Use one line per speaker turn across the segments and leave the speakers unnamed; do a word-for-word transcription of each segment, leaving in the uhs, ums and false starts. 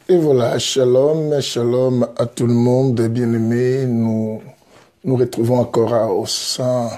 Et voilà, shalom, shalom à tout le monde, bien-aimés. Nous nous retrouvons encore à- au sein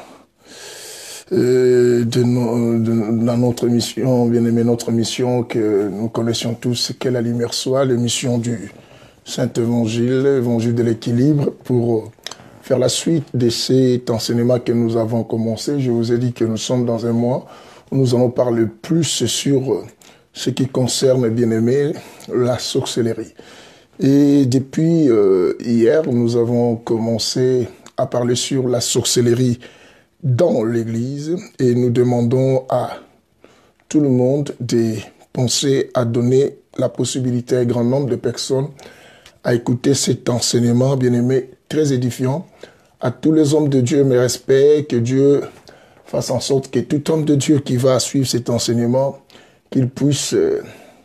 euh, de, nos- de- dans notre mission, bien-aimés, notre mission que nous connaissions tous, qu'est la lumière soit, l'émission du Saint-Évangile, Évangile de l'équilibre, pour euh, faire la suite de cet enseignement que nous avons commencé. Je vous ai dit que nous sommes dans un mois où nous allons parler plus sur euh, ce qui concerne, bien-aimés, la sorcellerie. Et depuis euh, hier, nous avons commencé à parler sur la sorcellerie dans l'Église et nous demandons à tout le monde de penser à donner la possibilité à un grand nombre de personnes à écouter cet enseignement, bien-aimé, très édifiant. À tous les hommes de Dieu, mes respects, que Dieu fasse en sorte que tout homme de Dieu qui va suivre cet enseignement, qu'il puisse euh,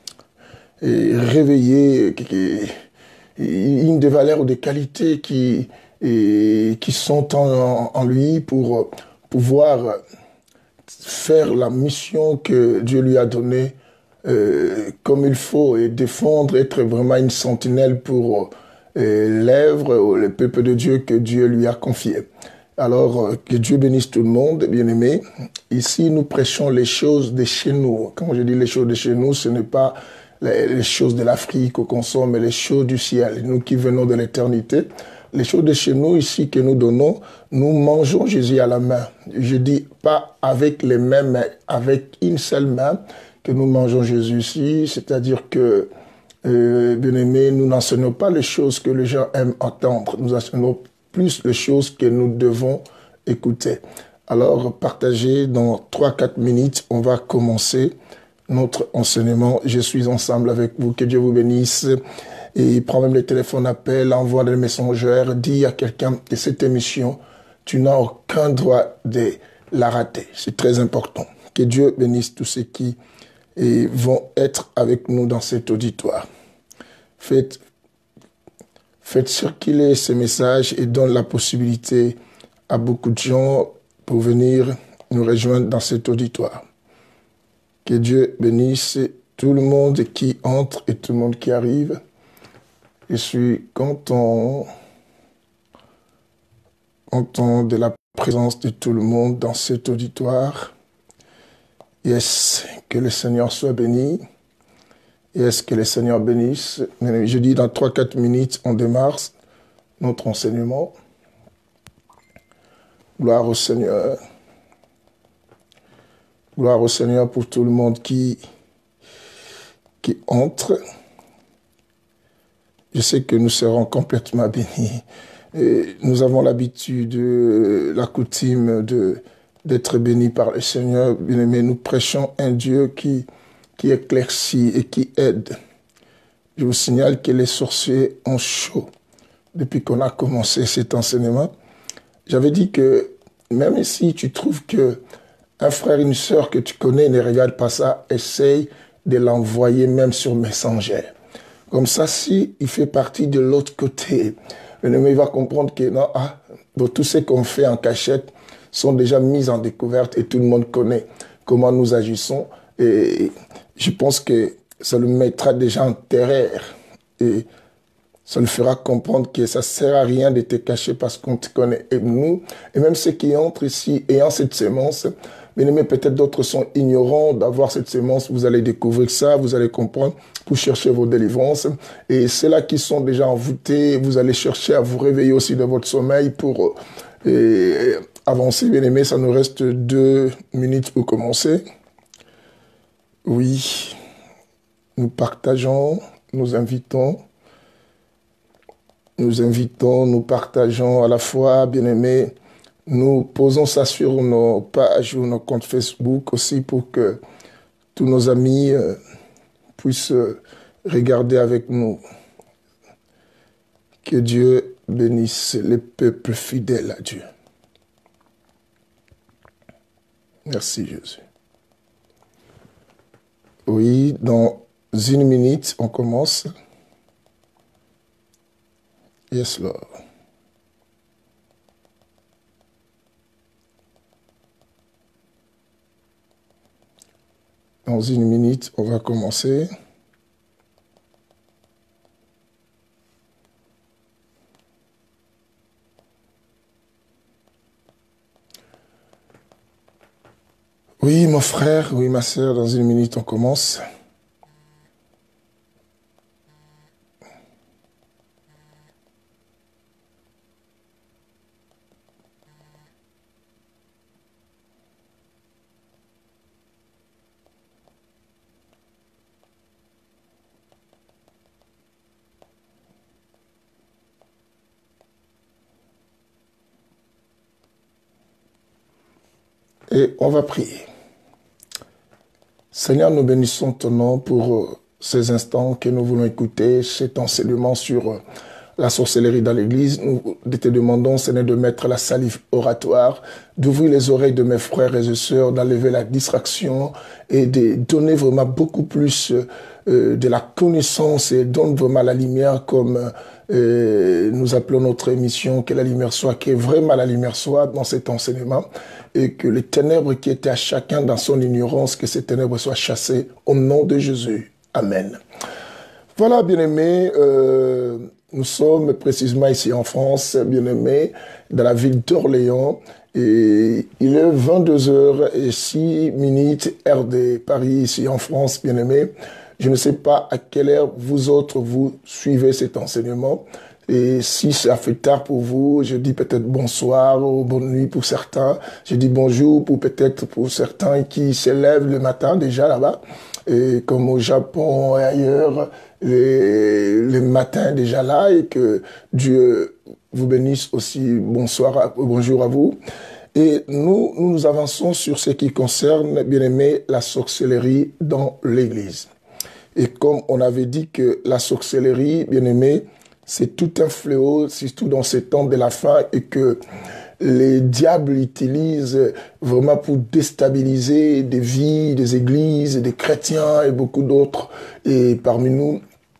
et réveiller qui- une des valeurs ou des qualités qui, et, qui sont en, en lui pour pouvoir faire la mission que Dieu lui a donnée euh, comme il faut et défendre, être vraiment une sentinelle pour euh, l'œuvre ou le peuple de Dieu que Dieu lui a confié. Alors, euh, que Dieu bénisse tout le monde, bien-aimés. Ici, nous prêchons les choses de chez nous. Quand je dis les choses de chez nous, ce n'est pas les, les choses de l'Afrique qu'on consomme, mais les choses du ciel. Nous qui venons de l'éternité, les choses de chez nous ici que nous donnons, nous mangeons Jésus à la main. Je dis pas avec les mains, mais avec une seule main que nous mangeons Jésus ici. C'est-à-dire que, euh, bien-aimés, nous n'enseignons pas les choses que les gens aiment entendre. Nous enseignons plus les choses que nous devons écouter. Alors, partagez dans trois quatre minutes, on va commencer notre enseignement. Je suis ensemble avec vous. Que Dieu vous bénisse. Et prends même le téléphone, appelle, envoie des messengers, dis à quelqu'un que cette émission, tu n'as aucun droit de la rater. C'est très important. Que Dieu bénisse tous ceux qui et vont être avec nous dans cet auditoire. Faites, faites circuler ces messages et donne la possibilité à beaucoup de gens pour venir nous rejoindre dans cet auditoire. Que Dieu bénisse tout le monde qui entre et tout le monde qui arrive. Je suis content, content de la présence de tout le monde dans cet auditoire. Yes, que le Seigneur soit béni. Yes, que le Seigneur bénisse. Je dis dans trois quatre minutes, on démarre notre enseignement. Gloire au Seigneur. Gloire au Seigneur pour tout le monde qui, qui entre. Je sais que nous serons complètement bénis. Et nous avons l'habitude, euh, la coutume de, d'être bénis par le Seigneur. Bien-aimés, nous prêchons un Dieu qui, qui éclaircit et qui aide. Je vous signale que les sorciers ont chaud depuis qu'on a commencé cet enseignement. J'avais dit que même si tu trouves que un frère, une sœur que tu connais ne regarde pas ça, essaye de l'envoyer même sur Messenger. Comme ça, si il fait partie de l'autre côté, l'ennemi va comprendre que non, ah, donc tout ce qu'on fait en cachette sont déjà mis en découverte et tout le monde connaît comment nous agissons. Et je pense que ça le mettra déjà en terreur et ça le fera comprendre que ça sert à rien de te cacher parce qu'on te connaît. Et nous, et même ceux qui entrent ici ayant cette sémence, bien aimé, peut-être d'autres sont ignorants d'avoir cette sémence. Vous allez découvrir ça, vous allez comprendre pour chercher vos délivrances. Et ceux-là qui sont déjà envoûtés, vous allez chercher à vous réveiller aussi de votre sommeil pour euh, avancer. Bien aimé, ça nous reste deux minutes pour commencer. Oui, nous partageons, nous invitons. Nous invitons, nous partageons à la fois, bien aimés, nous posons ça sur nos pages ou nos comptes Facebook aussi pour que tous nos amis euh, puissent euh, regarder avec nous. Que Dieu bénisse les peuples fidèles à Dieu. Merci Jésus. Oui, dans une minute, on commence. Yes, Lord. Dans une minute, on va commencer. Oui, mon frère, oui, ma sœur, dans une minute, on commence. Et on va prier. Seigneur, nous bénissons ton nom pour euh, ces instants que nous voulons écouter, cet enseignement sur euh, la sorcellerie dans l'Église. Nous te demandons, Seigneur, de mettre la salive oratoire, d'ouvrir les oreilles de mes frères et sœurs, d'enlever la distraction et de donner vraiment beaucoup plus euh, de la connaissance et donne vraiment la lumière comme euh, nous appelons notre émission, que la lumière soit, que vraiment la lumière soit dans cet enseignement et que les ténèbres qui étaient à chacun dans son ignorance, que ces ténèbres soient chassées au nom de Jésus. Amen. Voilà, bien-aimés, euh, nous sommes précisément ici en France, bien-aimés, dans la ville d'Orléans. Et il est vingt-deux heures et six minutes, heure de Paris, ici en France, bien-aimés. Je ne sais pas à quelle heure vous autres, vous suivez cet enseignement. Et si ça fait tard pour vous, je dis peut-être bonsoir ou bonne nuit pour certains. Je dis bonjour pour peut-être pour certains qui se lèvent le matin déjà là-bas. Et comme au Japon et ailleurs, les, les matins déjà là, et que Dieu vous bénisse aussi. Bonsoir, à, bonjour à vous. Et nous, nous nous avançons sur ce qui concerne, bien aimé, la sorcellerie dans l'Église. Et comme on avait dit que la sorcellerie, bien aimé, c'est tout un fléau, surtout dans ces temps de la fin, et que les diables utilisent vraiment pour déstabiliser des vies, des églises, des chrétiens et beaucoup d'autres et parmi nous,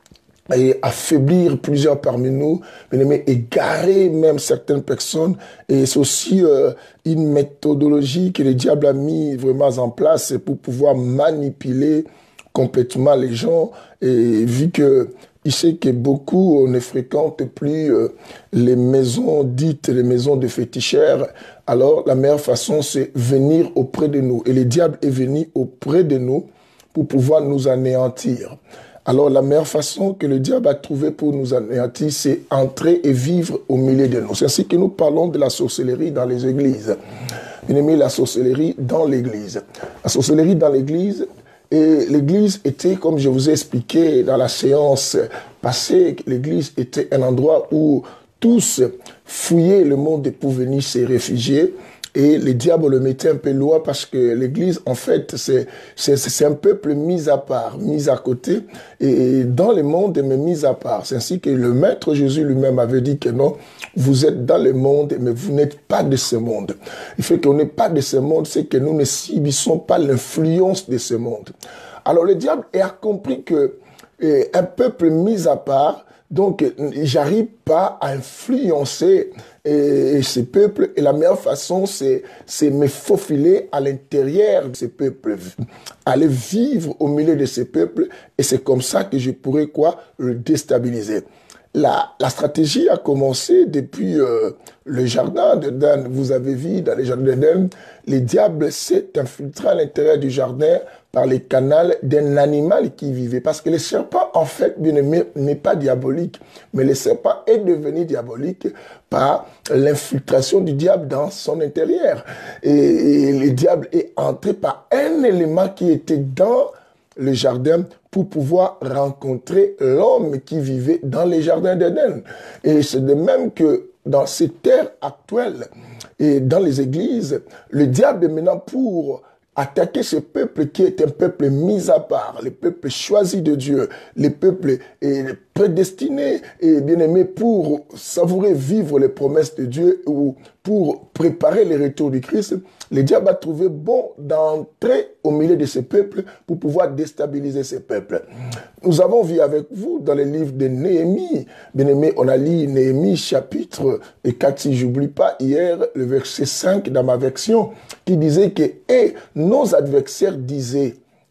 et affaiblir plusieurs parmi nous, mais égarer même certaines personnes. Et c'est aussi euh, une méthodologie que le diable a mis vraiment en place pour pouvoir manipuler complètement les gens. Et vu que il sait que beaucoup ne fréquentent plus euh, les maisons dites, les maisons de féticheurs. Alors, la meilleure façon, c'est venir auprès de nous. Et le diable est venu auprès de nous pour pouvoir nous anéantir. Alors, la meilleure façon que le diable a trouvé pour nous anéantir, c'est entrer et vivre au milieu de nous. C'est ainsi que nous parlons de la sorcellerie dans les églises. Bien aimé, la sorcellerie dans l'église. La sorcellerie dans l'église, et l'église était, comme je vous ai expliqué dans la séance passée, l'église était un endroit où tous fouillaient le monde pour venir se réfugier. Et le diable le mettait un peu loin parce que l'église, en fait, c'est, c'est, c'est un peuple mis à part, mis à côté. Et dans le monde, mais mis à part. C'est ainsi que le Maître Jésus lui-même avait dit que non, vous êtes dans le monde, mais vous n'êtes pas de ce monde. Il fait qu'on n'est pas de ce monde, c'est que nous ne subissons pas l'influence de ce monde. Alors le diable a compris que eh, un peuple mis à part, donc j'arrive pas à influencer et, et ces peuples, et la meilleure façon, c'est, c'est me faufiler à l'intérieur de ces peuples, aller vivre au milieu de ces peuples, et c'est comme ça que je pourrais quoi, le déstabiliser. La, la stratégie a commencé depuis euh, le jardin d'Éden. Vous avez vu dans les jardins d'Éden, les diables s'est infiltré à l'intérieur du jardin par les canals d'un animal qui vivait. Parce que le serpent, en fait, bien aimé, n'est pas diabolique. Mais le serpent est devenu diabolique par l'infiltration du diable dans son intérieur. Et, et le diable est entré par un élément qui était dans le jardin pour pouvoir rencontrer l'homme qui vivait dans les jardins d'Éden. Et c'est de même que dans ces terres actuelles et dans les églises, le diable est maintenant pour attaquer ce peuple qui est un peuple mis à part, le peuple choisi de Dieu, le peuple prédestiné et bien-aimé pour savourer, vivre les promesses de Dieu ou pour préparer le retour du Christ. Le diable a trouvé bon d'entrer au milieu de ce peuple pour pouvoir déstabiliser ce peuple. Nous avons vu avec vous dans le livre de Néhémie, bien-aimé, on a lu Néhémie chapitre quatre, si j'oublie pas, hier, le verset cinq dans ma version, qui disait que « Et nos adversaires disaient,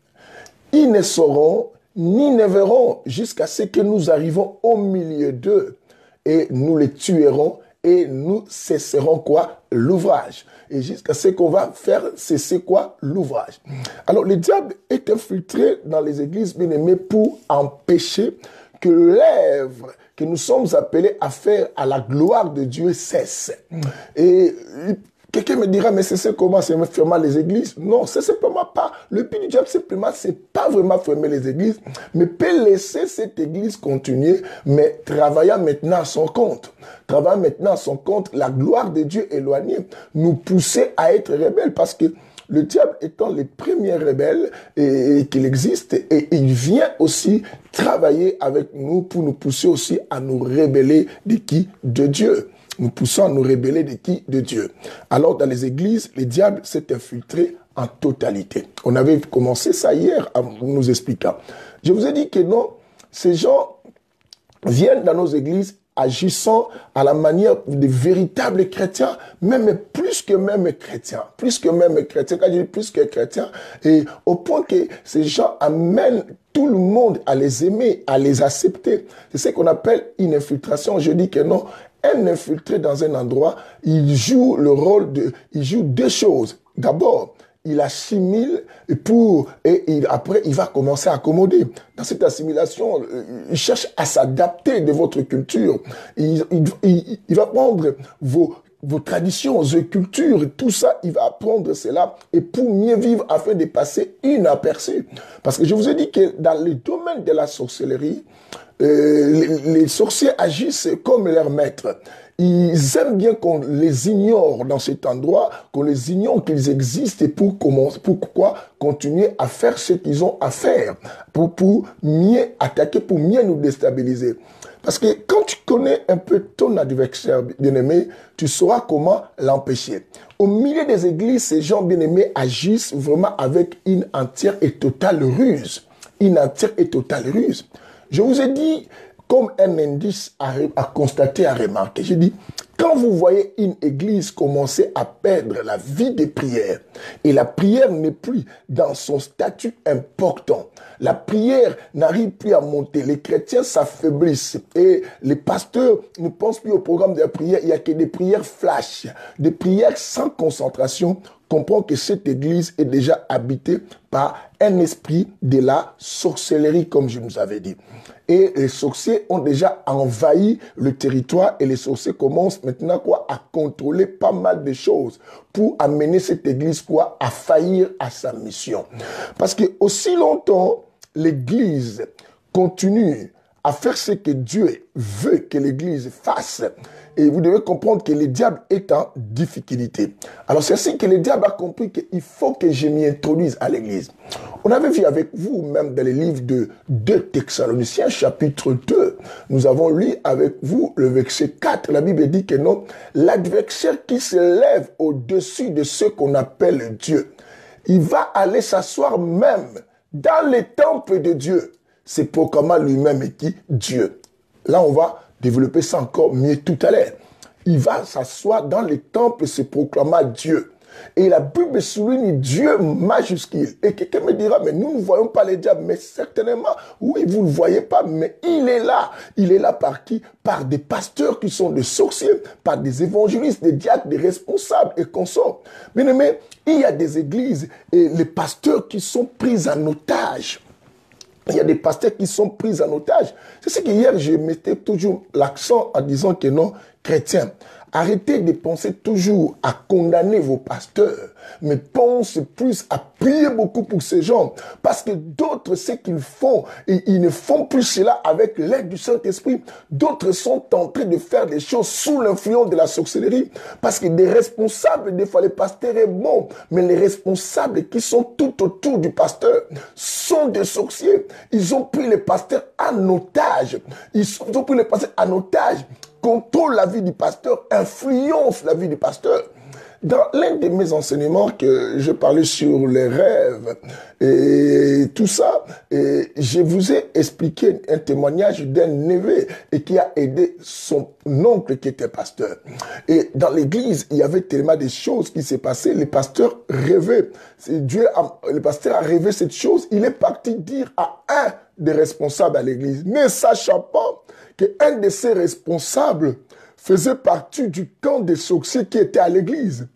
ils ne sauront ni ne verront jusqu'à ce que nous arrivons au milieu d'eux, et nous les tuerons, et nous cesserons quoi? L'ouvrage. Et jusqu'à ce qu'on va faire cesser quoi? L'ouvrage. Alors, le diable est infiltré dans les églises, bien aimées, pour empêcher que l'œuvre que nous sommes appelés à faire à la gloire de Dieu cesse. Et quelqu'un me dira, mais c'est comment? C'est fermer les églises? Non, c'est simplement pas. Le but du diable, simplement, c'est pas vraiment fermer les églises, mais peut laisser cette église continuer, mais travaillant maintenant à son compte. Travaillant maintenant à son compte, la gloire de Dieu éloignée, nous pousser à être rebelles, parce que le diable étant les premiers rebelles et, et qu'il existe, et il vient aussi travailler avec nous pour nous pousser aussi à nous rebeller de qui? De Dieu. Nous poussons à nous rebeller de qui? De Dieu. Alors, dans les églises, le diable s'est infiltré en totalité. On avait commencé ça hier en nous expliquant. Je vous ai dit que non, ces gens viennent dans nos églises agissant à la manière de véritables chrétiens, même plus que même chrétiens, plus que même chrétiens, quand je dis plus que chrétiens, et au point que ces gens amènent tout le monde à les aimer, à les accepter. C'est ce qu'on appelle une infiltration. Je dis que non, un infiltré dans un endroit, il joue le rôle de, il joue deux choses. D'abord, il assimile pour, et il, après, il va commencer à accommoder. Dans cette assimilation, il cherche à s'adapter de votre culture. Il, il, il, il va prendre vos, vos traditions, vos cultures, tout ça, il va apprendre cela et pour mieux vivre afin de passer inaperçu. Parce que je vous ai dit que dans le domaine de la sorcellerie, euh, les, les sorciers agissent comme leurs maîtres. Ils aiment bien qu'on les ignore dans cet endroit, qu'on les ignore qu'ils existent et pour commencer, pourquoi continuer à faire ce qu'ils ont à faire, pour, pour mieux attaquer, pour mieux nous déstabiliser. Parce que quand tu connais un peu ton adversaire bien-aimé, tu sauras comment l'empêcher. Au milieu des églises, ces gens bien-aimés agissent vraiment avec une entière et totale ruse. Une entière et totale ruse. Je vous ai dit, comme un indice à, à constater, à remarquer, j'ai dit, quand vous voyez une église commencer à perdre la vie des prières, et la prière n'est plus dans son statut important, la prière n'arrive plus à monter, les chrétiens s'affaiblissent, et les pasteurs ne pensent plus au programme de la prière, il n'y a que des prières flash, des prières sans concentration, comprend que cette église est déjà habitée par un esprit de la sorcellerie, comme je vous avais dit. Et les sorciers ont déjà envahi le territoire et les sorciers commencent maintenant quoi à contrôler pas mal de choses pour amener cette église quoi à faillir à sa mission. Parce que aussi longtemps l'église continue à faire ce que Dieu veut que l'église fasse, et vous devez comprendre que le diable est en difficulté. Alors c'est ainsi que le diable a compris qu'il faut que je m'y introduise à l'église. On avait vu avec vous, même dans les livres de deux Thessaloniciens, chapitre deux, nous avons lu avec vous le verset quatre. La Bible dit que non, l'adversaire qui se lève au-dessus de ce qu'on appelle Dieu, il va aller s'asseoir même dans les temples de Dieu. C'est proclamant lui-même et qui? Dieu. Là, on va développer ça encore mieux tout à l'heure. Il va s'asseoir dans les temples, se proclamant Dieu. Et la Bible souligne Dieu majuscule. Et quelqu'un me dira, mais nous ne voyons pas les diables. Mais certainement, oui, vous ne le voyez pas, mais il est là. Il est là par qui? Par des pasteurs qui sont des sorciers, par des évangélistes, des diacres, des responsables et consorts. Bien aimé, il y a des églises et les pasteurs qui sont pris en otage. Il y a des pasteurs qui sont pris en otage. C'est ce que hier, je mettais toujours l'accent en disant que non, chrétiens, arrêtez de penser toujours à condamner vos pasteurs, mais pense plus à prier beaucoup pour ces gens. Parce que d'autres, ce qu'ils font, et ils ne font plus cela avec l'aide du Saint-Esprit. D'autres sont en train de faire des choses sous l'influence de la sorcellerie. Parce que des responsables, des fois, le pasteur est bon, mais les responsables qui sont tout autour du pasteur sont des sorciers. Ils ont pris les pasteurs en otage. Ils ont pris les pasteurs en otage. Contrôle la vie du pasteur, influence la vie du pasteur. Dans l'un de mes enseignements que je parlais sur les rêves et tout ça, et je vous ai expliqué un témoignage d'un neveu et qui a aidé son oncle qui était pasteur. Et dans l'église, il y avait tellement de choses qui s'est passées. Le pasteur rêvait. Dieu a, le pasteur a rêvé cette chose. Il est parti dire à un des responsables à l'église, ne sachant pas qu'un de ses responsables faisait partie du camp des sorciers qui était à l'église.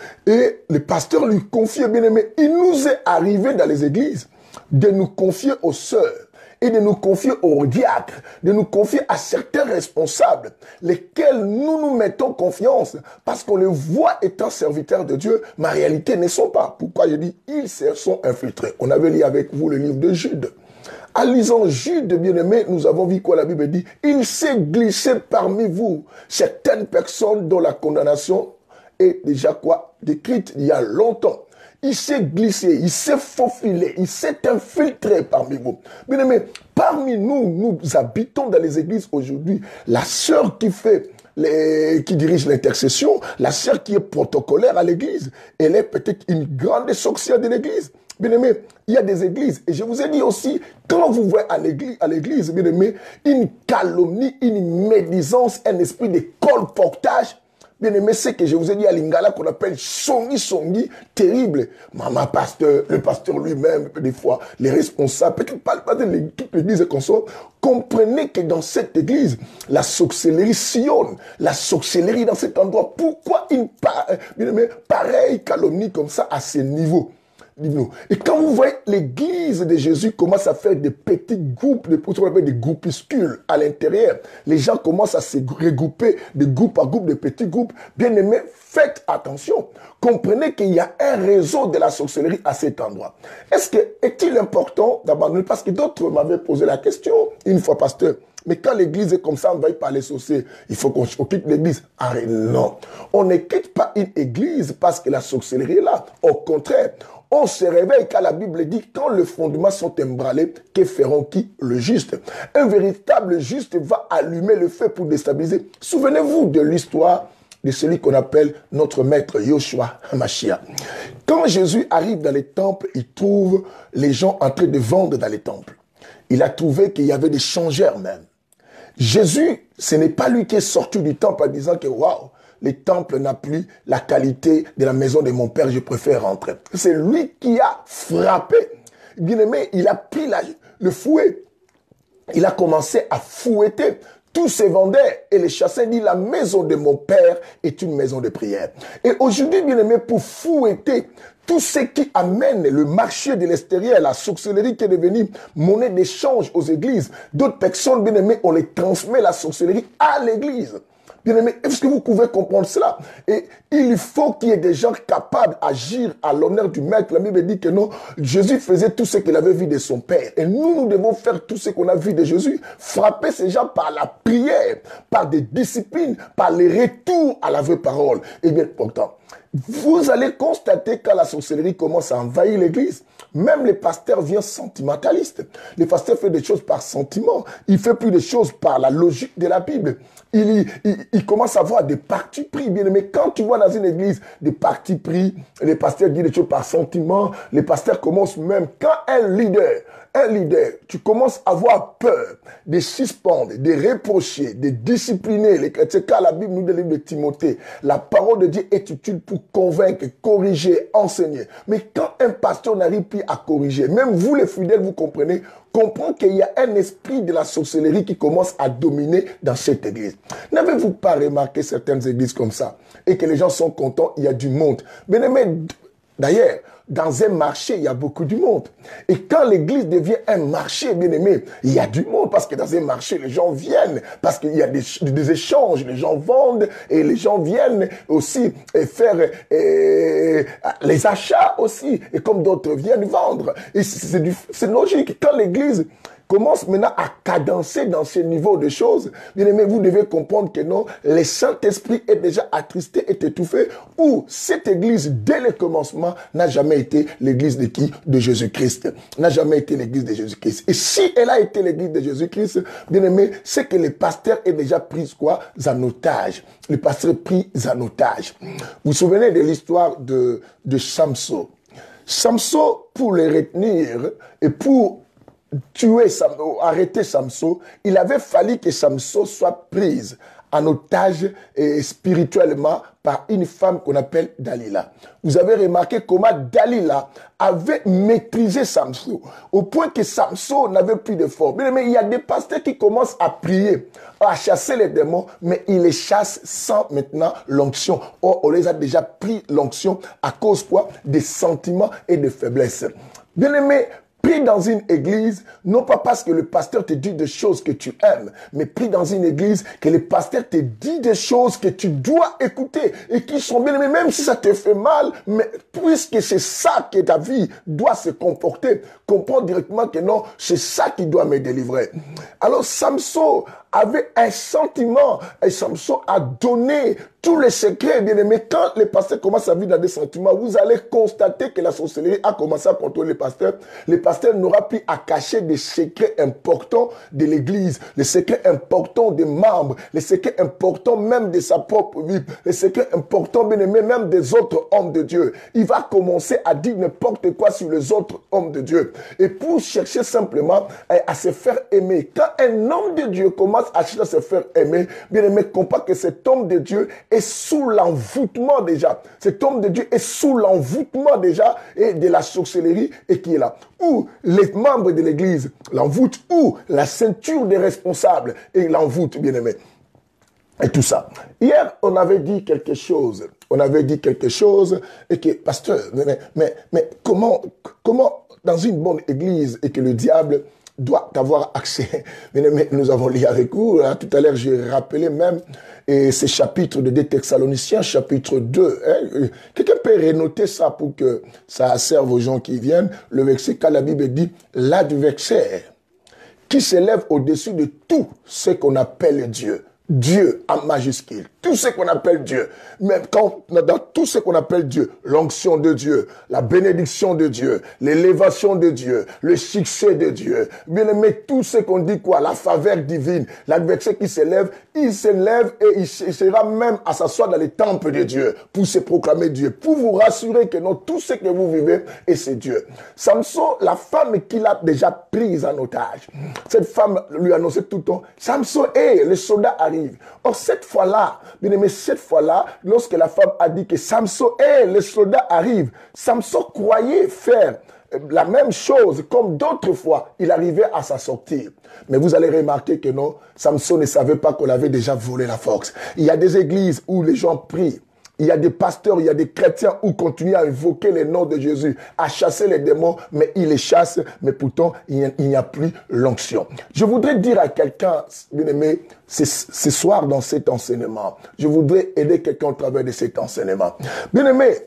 Et le pasteur lui confiait, bien aimé, il nous est arrivé dans les églises de nous confier aux sœurs et de nous confier aux diacres, de nous confier à certains responsables, lesquels nous nous mettons confiance parce qu'on les voit étant serviteurs de Dieu, mais en réalité ne sont pas. Pourquoi je dis ils se sont infiltrés? On avait lu avec vous le livre de Jude. En lisant Jude, bien-aimé, nous avons vu quoi la Bible dit. Il s'est glissé parmi vous certaines personnes dont la condamnation est déjà quoi décrite il y a longtemps. Il s'est glissé, il s'est faufilé, il s'est infiltré parmi vous. Bien aimé, parmi nous, nous habitons dans les églises aujourd'hui. La sœur qui fait, les, qui dirige l'intercession, la sœur qui est protocolaire à l'église, elle est peut-être une grande sorcière de l'église. Bien aimé, il y a des églises. Et je vous ai dit aussi, quand vous voyez à l'église, à l'église, bien aimé, une calomnie, une médisance, un esprit de colportage. Bien aimé, c'est que je vous ai dit à Lingala qu'on appelle songi songi, terrible. Maman pasteur, le pasteur lui-même, des fois, les responsables, peut-être pas, pas de toute l'église et consort, comprenez que dans cette église, la sorcellerie sillonne, la sorcellerie dans cet endroit. Pourquoi une bien aimé, pareille calomnie comme ça à ce niveau? Et quand vous voyez l'église de Jésus commence à faire des petits groupes, des, ce qu'on appelle des groupuscules à l'intérieur, les gens commencent à se regrouper de groupe à groupe, de petits groupes. Bien aimés, faites attention. Comprenez qu'il y a un réseau de la sorcellerie à cet endroit. Est-ce que, est-il important d'abandonner? Parce que d'autres m'avaient posé la question une fois, pasteur. Mais quand l'église est comme ça, on va y parler sorcier. Il faut qu'on quitte l'église. Ah non. On ne quitte pas une église parce que la sorcellerie est là. Au contraire, on se réveille quand la Bible dit, quand les fondements sont ébranlés, que feront qui? Le juste. Un véritable juste va allumer le feu pour déstabiliser. Souvenez-vous de l'histoire de celui qu'on appelle notre maître Yoshua Hamashiach. Quand Jésus arrive dans les temples, il trouve les gens en train de vendre dans les temples. Il a trouvé qu'il y avait des changeurs même. Jésus, ce n'est pas lui qui est sorti du temple en disant que waouh, le temple n'a plus la qualité de la maison de mon père, je préfère rentrer. C'est lui qui a frappé. Bien aimé, il a pris la, le fouet. Il a commencé à fouetter tous ces vendeurs et les chasseurs. Il dit, la maison de mon père est une maison de prière. Et aujourd'hui, bien aimé, pour fouetter tout ce qui amène le marché de l'extérieur, la sorcellerie qui est devenue monnaie d'échange aux églises, d'autres personnes, bien aimées, on les transmet la sorcellerie à l'église. Bien aimé, est-ce que vous pouvez comprendre cela? Et il faut qu'il y ait des gens capables d'agir à l'honneur du maître. La Bible dit que non, Jésus faisait tout ce qu'il avait vu de son Père. Et nous, nous devons faire tout ce qu'on a vu de Jésus. Frapper ces gens par la prière, par des disciplines, par les retours à la vraie parole. Et bien, pourtant, vous allez constater quand la sorcellerie commence à envahir l'église, même les pasteurs viennent sentimentalistes. Les pasteurs font des choses par sentiment. Ils font plus des choses par la logique de la Bible. Il, il, il commence à avoir des partis pris, bien aimé. Quand tu vois dans une église des partis pris, les pasteurs disent des choses par sentiment, les pasteurs commencent même, quand un leader, un leader, tu commences à avoir peur de suspendre, de reprocher, de discipliner les chrétiens. Car la Bible nous dit, le livre de Timothée, la parole de Dieu est utile pour convaincre, corriger, enseigner. Mais quand un pasteur n'arrive plus à corriger, même vous les fidèles, vous comprenez, comprend qu'il y a un esprit de la sorcellerie qui commence à dominer dans cette église. N'avez-vous pas remarqué certaines églises comme ça? Et que les gens sont contents, il y a du monde. Bien aimé, d'ailleurs, dans un marché, il y a beaucoup de monde. Et quand l'église devient un marché, bien aimé, il y a du monde parce que dans un marché, les gens viennent, parce qu'il y a des, des échanges, les gens vendent et les gens viennent aussi faire et, les achats aussi. Et comme d'autres viennent vendre. Et c'est logique. Quand l'église commence maintenant à cadencer dans ce niveau de choses, bien aimé, vous devez comprendre que non, le Saint-Esprit est déjà attristé, est étouffé, ou cette église, dès le commencement, n'a jamais été l'église de qui? De Jésus-Christ. N'a jamais été l'église de Jésus-Christ. Et si elle a été l'église de Jésus-Christ, bien aimé, c'est que les pasteurs aient déjà pris quoi? En otage. Les pasteurs pris en otage. Vous vous souvenez de l'histoire de, de Samson? Samson, pour les retenir et pour tuer Samson, arrêter Samson, il avait fallu que Samson soit prise en otage et spirituellement par une femme qu'on appelle Dalila. Vous avez remarqué comment Dalila avait maîtrisé Samson, au point que Samson n'avait plus de force. Mais il y a des pasteurs qui commencent à prier, à chasser les démons, mais ils les chassent sans maintenant l'onction. Or, on les a déjà pris l'onction à cause quoi? Des sentiments et de faiblesse. Bien aimé, pris dans une église, non pas parce que le pasteur te dit des choses que tu aimes, mais pris dans une église que le pasteur te dit des choses que tu dois écouter et qui sont bien aimées, même si ça te fait mal, mais puisque c'est ça que ta vie doit se comporter, comprends directement que non, c'est ça qui doit me délivrer. Alors Samson avait un sentiment et Samson a donné tous les secrets, bien aimé. Quand les pasteurs commencent à vivre dans des sentiments, vous allez constater que la sorcellerie a commencé à contrôler les pasteurs. Les pasteurs n'auront plus à cacher des secrets importants de l'église, les secrets importants des membres, les secrets importants même de sa propre vie, les secrets importants, bien aimé, même des autres hommes de Dieu. Il va commencer à dire n'importe quoi sur les autres hommes de Dieu. Et pour chercher simplement à se faire aimer. Quand un homme de Dieu commence à chercher à se faire aimer, bien aimé, comprends que cet homme de Dieu est sous l'envoûtement déjà. Cet homme de Dieu est sous l'envoûtement déjà et de la sorcellerie et qui est là. Ou les membres de l'église l'envoûtent, ou la ceinture des responsables et l'envoûtent, bien aimé. Et tout ça. Hier, on avait dit quelque chose. On avait dit quelque chose et que, pasteur, mais, mais, mais comment, comment dans une bonne église et que le diable doit avoir accès. Mais nous avons lu avec vous, hein, tout à l'heure j'ai rappelé même et ces chapitres de deux Thessaloniciens, chapitre deux. Hein, quelqu'un peut renoter ça pour que ça serve aux gens qui viennent. Le verset, quand la Bible dit l'adversaire qui s'élève au-dessus de tout ce qu'on appelle Dieu. Dieu en majuscule, tout ce qu'on appelle Dieu, même quand dans tout ce qu'on appelle Dieu, l'onction de Dieu, la bénédiction de Dieu, l'élévation de Dieu, le succès de Dieu, bien aimé, tout ce qu'on dit quoi, la faveur divine, l'adversaire qui s'élève, il s'élève et il sera même à s'asseoir dans les temples de Dieu pour se proclamer Dieu, pour vous rassurer que non, tout ce que vous vivez, et c'est Dieu. Samson, la femme qu'il a déjà prise en otage, cette femme lui annonçait tout le temps, Samson, hé, hey, le soldat arrive. Or, cette fois-là, bien aimé, cette fois-là, lorsque la femme a dit que Samson, hé, hey, les soldats arrivent, Samson croyait faire la même chose comme d'autres fois, il arrivait à s'en sortir. Mais vous allez remarquer que non, Samson ne savait pas qu'on avait déjà volé la force. Il y a des églises où les gens prient. Il y a des pasteurs, il y a des chrétiens où continuent à invoquer les noms de Jésus, à chasser les démons, mais ils les chassent, mais pourtant, il n'y a plus l'onction. Je voudrais dire à quelqu'un, bien aimé, ce soir dans cet enseignement, je voudrais aider quelqu'un au travers de cet enseignement. Bien aimé,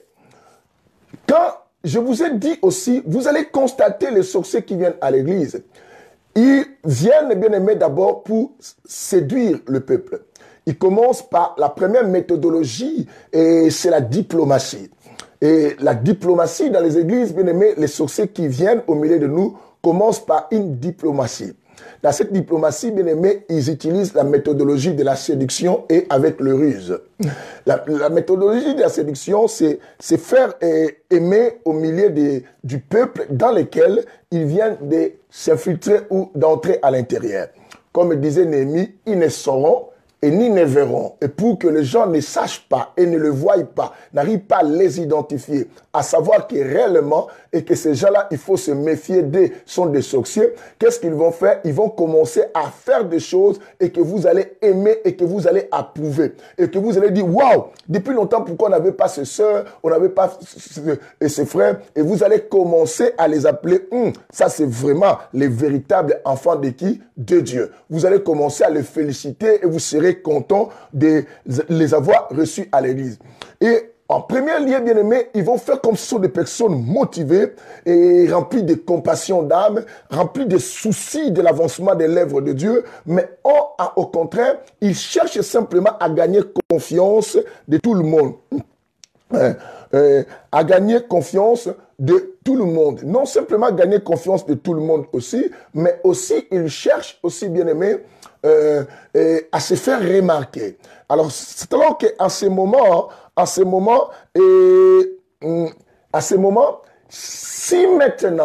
quand je vous ai dit aussi, vous allez constater les sorciers qui viennent à l'église. Ils viennent, bien aimé, d'abord pour séduire le peuple. Il commence par la première méthodologie et c'est la diplomatie. Et la diplomatie dans les églises, bien aimés, les sorciers qui viennent au milieu de nous commencent par une diplomatie. Dans cette diplomatie, bien aimé, ils utilisent la méthodologie de la séduction et avec le ruse. La, la méthodologie de la séduction, c'est faire eh, aimer au milieu de, du peuple dans lequel ils viennent de s'infiltrer ou d'entrer à l'intérieur. Comme disait Néhémie, ils ne sauront et ni ne verront. Et pour que les gens ne sachent pas et ne le voient pas, n'arrivent pas à les identifier, à savoir que réellement, et que ces gens-là, il faut se méfier d'eux, sont des sorciers, qu'est-ce qu'ils vont faire? Ils vont commencer à faire des choses et que vous allez aimer et que vous allez approuver. Et que vous allez dire, waouh, depuis longtemps, pourquoi on n'avait pas ses sœurs, on n'avait pas ses frères, et vous allez commencer à les appeler, hum, ça c'est vraiment les véritables enfants de qui? De Dieu. Vous allez commencer à les féliciter et vous serez content de les avoir reçus à l'église. Et en premier lieu, bien aimé, ils vont faire comme ce sont des personnes motivées et remplies de compassion d'âme, remplies de soucis de l'avancement des lèvres de Dieu, mais au, au contraire, ils cherchent simplement à gagner confiance de tout le monde. Euh, euh, à gagner confiance de tout le monde. Non simplement gagner confiance de tout le monde aussi, mais aussi ils cherchent aussi, bien aimé, euh, euh, à se faire remarquer. Alors, c'est alors qu'à ce moment, à ce moment, et, à ce moment, si maintenant,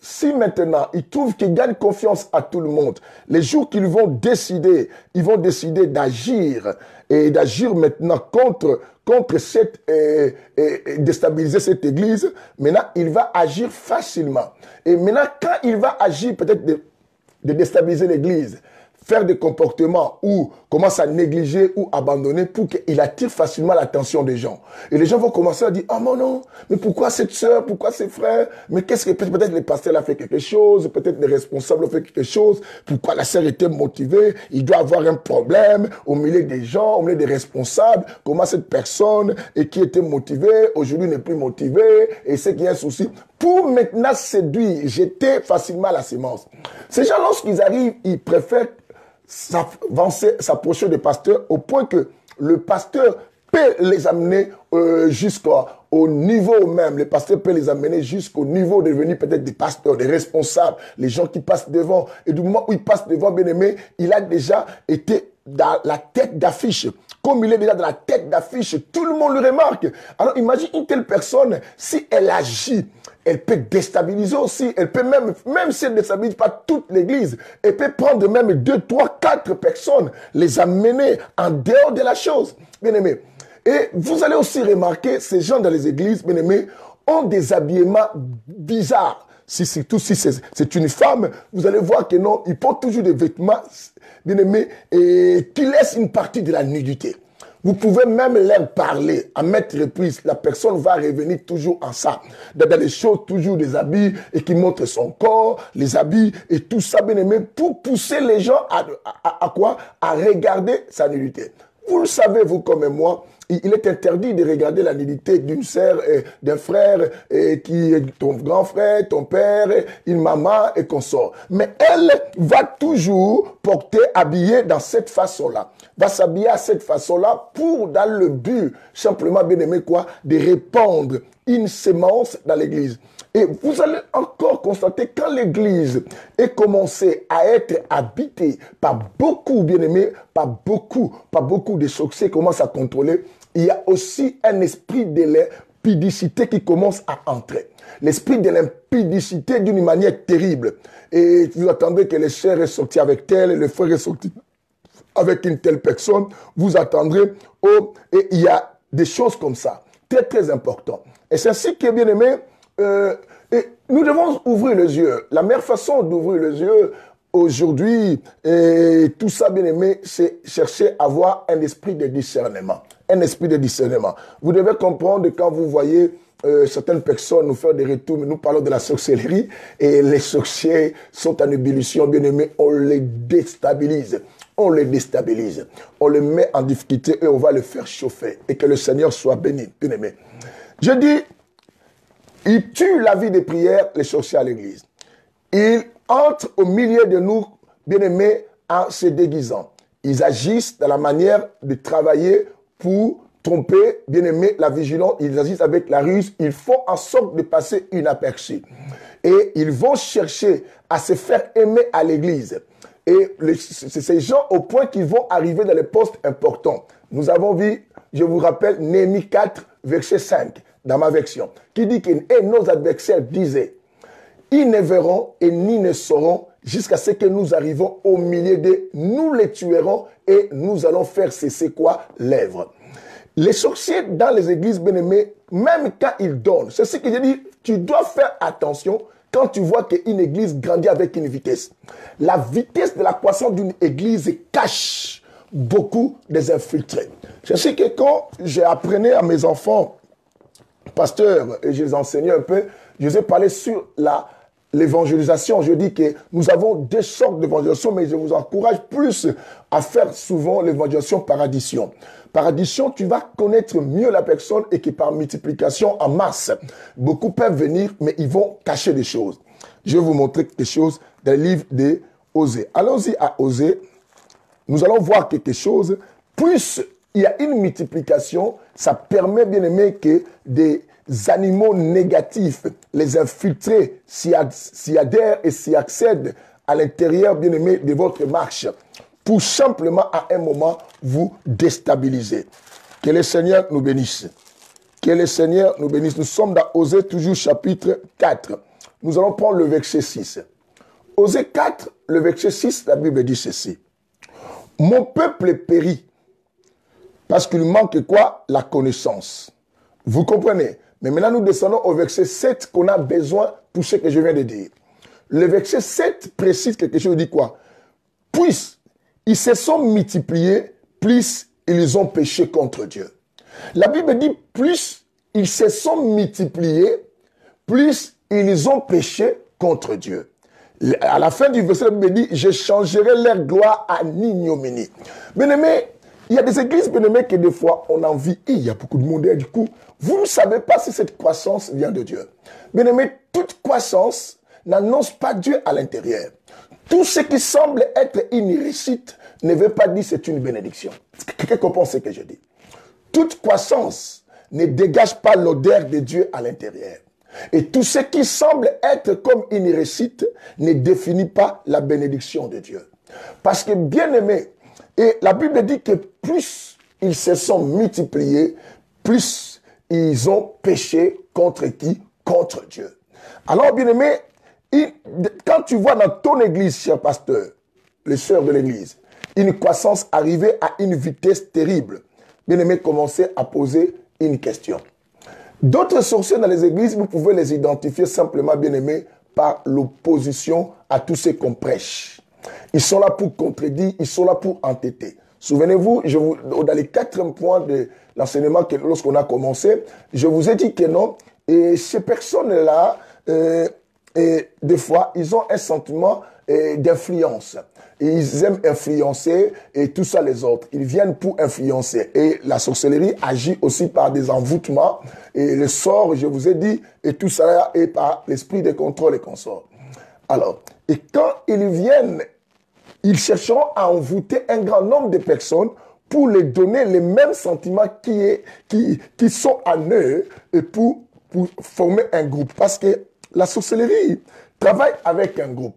si maintenant ils trouvent qu'ils gagnent confiance à tout le monde, les jours qu'ils vont décider, ils vont décider d'agir et d'agir maintenant contre, contre cette, euh, euh, déstabiliser cette église, maintenant il va agir facilement. Et maintenant quand il va agir peut-être de, de déstabiliser l'église, faire des comportements ou commence à négliger ou abandonner pour qu'il attire facilement l'attention des gens. Et les gens vont commencer à dire, oh mon non, mais pourquoi cette sœur, pourquoi ces frères, mais qu'est-ce que peut-être le pasteur a fait quelque chose, peut-être les responsables ont fait quelque chose, pourquoi la sœur était motivée, il doit avoir un problème au milieu des gens, au milieu des responsables, comment cette personne et qui était motivée, aujourd'hui n'est plus motivée, et c'est qu'il y a un souci. Pour maintenant séduire, jeter facilement la sémence. Ces gens, lorsqu'ils arrivent, ils préfèrent s'approcher des pasteurs au point que le pasteur peut les amener euh, jusqu'au niveau même. Le pasteur peut les amener jusqu'au niveau de devenir peut-être des pasteurs, des responsables, les gens qui passent devant. Et du moment où il passe devant, bien aimé, il a déjà été dans la tête d'affiche. Comme il est déjà dans la tête d'affiche, tout le monde le remarque. Alors imagine une telle personne, si elle agit, elle peut déstabiliser aussi, elle peut même, même si elle ne déstabilise pas toute l'église, elle peut prendre même deux, trois, quatre personnes, les amener en dehors de la chose, bien aimé. Et vous allez aussi remarquer, ces gens dans les églises, bien aimé, ont des habillements bizarres. Si, surtout si c'est une femme, vous allez voir que non, ils portent toujours des vêtements, bien aimé, et qui laissent une partie de la nudité. Vous pouvez même leur parler à maintes reprises. La personne va revenir toujours en ça. Dans des choses, toujours des habits et qui montrent son corps, les habits et tout ça, bien aimé, pour pousser les gens à, à, à quoi? À regarder sa nudité. Vous le savez, vous comme moi, il est interdit de regarder la nudité d'une sœur, d'un frère, et qui est ton grand frère, ton père, une maman et consort. Mais elle va toujours porter, habiller dans cette façon-là. Va s'habiller à cette façon-là pour, dans le but, simplement, bien aimé, quoi, de répandre une sémence dans l'église. Et vous allez encore constater quand l'église est commencée à être habitée par beaucoup, bien aimé, par beaucoup, par beaucoup de succès commencent à contrôler, il y a aussi un esprit de l'impudicité qui commence à entrer. L'esprit de l'impudicité d'une manière terrible. Et vous attendez que le cher est sorti avec tel, le frère est sorti avec une telle personne, vous attendrez, oh, et il y a des choses comme ça, très très important. Et c'est ainsi que, bien aimé, euh, et nous devons ouvrir les yeux. La meilleure façon d'ouvrir les yeux aujourd'hui, et tout ça, bien aimé, c'est chercher à avoir un esprit de discernement. Un esprit de discernement. Vous devez comprendre que quand vous voyez euh, certaines personnes nous faire des retours, mais nous parlons de la sorcellerie, et les sorciers sont en ébullition, bien aimé, on les déstabilise. On les déstabilise. On les met en difficulté et on va les faire chauffer. Et que le Seigneur soit béni, bien aimé. Je dis, ils tuent la vie des prières, les sorciers à l'église. Ils entrent au milieu de nous, bien-aimés, en se déguisant. Ils agissent dans la manière de travailler pour tromper, bien-aimés, la vigilance. Ils agissent avec la ruse. Ils font en sorte de passer inaperçus. Et ils vont chercher à se faire aimer à l'église. Et c'est ces gens au point qu'ils vont arriver dans les postes importants. Nous avons vu, je vous rappelle, Néhémie quatre, verset cinq, dans ma version, qui dit que et nos adversaires disaient, ils ne verront et ni ne sauront jusqu'à ce que nous arrivons au milieu d'eux, nous les tuerons et nous allons faire cesser quoi? Lèvres. Les sorciers dans les églises bien-aimées, même quand ils donnent, c'est ce que je dis, tu dois faire attention quand tu vois qu'une église grandit avec une vitesse. La vitesse de la croissance d'une église cache beaucoup des infiltrés. Je sais que quand j'apprenais à mes enfants, pasteurs, et je les enseignais un peu, je les ai parlé sur la l'évangélisation. Je dis que nous avons deux sortes d'évangélisation, mais je vous encourage plus à faire souvent l'évangélisation par addition. Par addition, tu vas connaître mieux la personne et que par multiplication en masse, beaucoup peuvent venir, mais ils vont cacher des choses. Je vais vous montrer quelque chose dans le livre de Osée. Allons-y à Osée. Nous allons voir quelque chose. Plus il y a une multiplication, ça permet, bien aimé, que des animaux négatifs, les infiltrés, s'y adhèrent et s'y accèdent à l'intérieur, bien aimé, de votre marche, pour simplement à un moment vous déstabiliser. Que le Seigneur nous bénisse. Que le Seigneur nous bénisse. Nous sommes dans Osée, toujours chapitre quatre. nous allons prendre le verset six. Osée quatre, le verset six, la Bible dit ceci. Mon peuple périt parce qu'il manque quoi? La connaissance. Vous comprenez? Mais maintenant, nous descendons au verset sept qu'on a besoin pour ce que je viens de dire. Le verset sept précise quelque chose, il dit quoi? Puis, ils se sont multipliés, plus ils ont péché contre Dieu. La Bible dit, plus ils se sont multipliés, plus ils ont péché contre Dieu. À la fin du verset, la Bible dit, je changerai leur gloire en ignominie. Bien-aimés, il y a des églises, bien-aimés, que des fois, on en vit. Il y a beaucoup de monde, et du coup, vous ne savez pas si cette croissance vient de Dieu. Bien-aimés, toute croissance n'annonce pas Dieu à l'intérieur. Tout ce qui semble être une réussite ne veut pas dire que c'est une bénédiction. Quelqu'un comprend ce que je dis? Toute croissance ne dégage pas l'odeur de Dieu à l'intérieur. Et tout ce qui semble être comme une réussite ne définit pas la bénédiction de Dieu. Parce que, bien aimé, et la Bible dit que plus ils se sont multipliés, plus ils ont péché contre qui? Contre Dieu. Alors, bien aimé, quand tu vois dans ton église, cher pasteur, les sœurs de l'église, une croissance arrivée à une vitesse terrible, bien aimé, commencez à poser une question. D'autres sorciers dans les églises, vous pouvez les identifier simplement, bien aimé, par l'opposition à tout ce qu'on prêche. Ils sont là pour contredire, ils sont là pour entêter. Souvenez-vous, je vous, dans les quatrième points de l'enseignement, lorsqu'on a commencé, je vous ai dit que non, et ces personnes-là, euh, et des fois, ils ont un sentiment euh, d'influence. Ils aiment influencer et tout ça les autres. Ils viennent pour influencer. Et la sorcellerie agit aussi par des envoûtements. Et le sort, je vous ai dit, et tout ça est par l'esprit de contrôle et consort. Alors, et quand ils viennent, ils chercheront à envoûter un grand nombre de personnes pour les donner les mêmes sentiments qui, est, qui, qui sont en eux et pour, pour former un groupe. Parce que la sorcellerie travaille avec un groupe.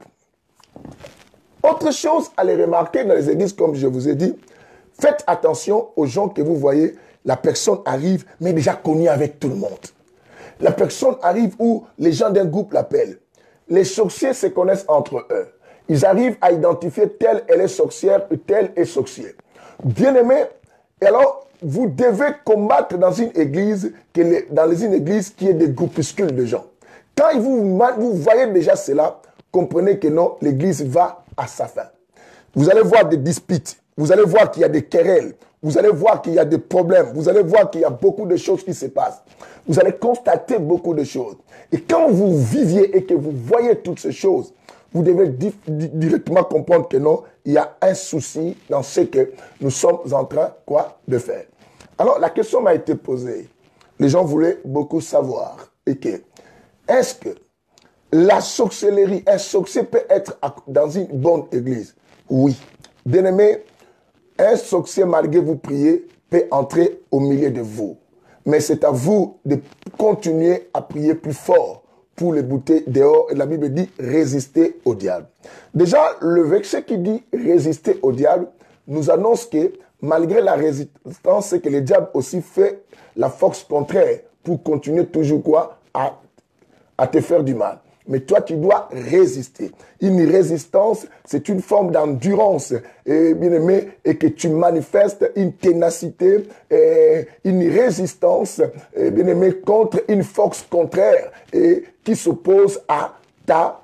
Autre chose à les remarquer dans les églises, comme je vous ai dit, faites attention aux gens que vous voyez, la personne arrive, mais déjà connue avec tout le monde. La personne arrive où les gens d'un groupe l'appellent. Les sorciers se connaissent entre eux. Ils arrivent à identifier telle elle est sorcière et telle est sorcier. Bien aimé, et alors vous devez combattre dans une église, que les, dans une église qui est des groupuscules de gens. Quand vous, vous voyez déjà cela, comprenez que non, l'église va à sa fin. Vous allez voir des disputes, vous allez voir qu'il y a des querelles, vous allez voir qu'il y a des problèmes, vous allez voir qu'il y a beaucoup de choses qui se passent. Vous allez constater beaucoup de choses. Et quand vous viviez et que vous voyez toutes ces choses, vous devez di di directement comprendre que non, il y a un souci dans ce que nous sommes en train quoi, de faire. Alors, la question m'a été posée. Les gens voulaient beaucoup savoir. Et que, est-ce que la sorcellerie, un sorcier peut être dans une bonne église? Oui. Bien aimé, un sorcier, malgré vous prier, peut entrer au milieu de vous. Mais c'est à vous de continuer à prier plus fort pour les bouter dehors. Et la Bible dit résister au diable. Déjà, le verset qui dit résister au diable nous annonce que malgré la résistance, c'est que le diable aussi fait la force contraire pour continuer toujours quoi à, à te faire du mal. Mais toi, tu dois résister. Une résistance, c'est une forme d'endurance, et bien aimé, et que tu manifestes une ténacité, et une résistance, et bien aimé, contre une force contraire, et qui s'oppose à ta,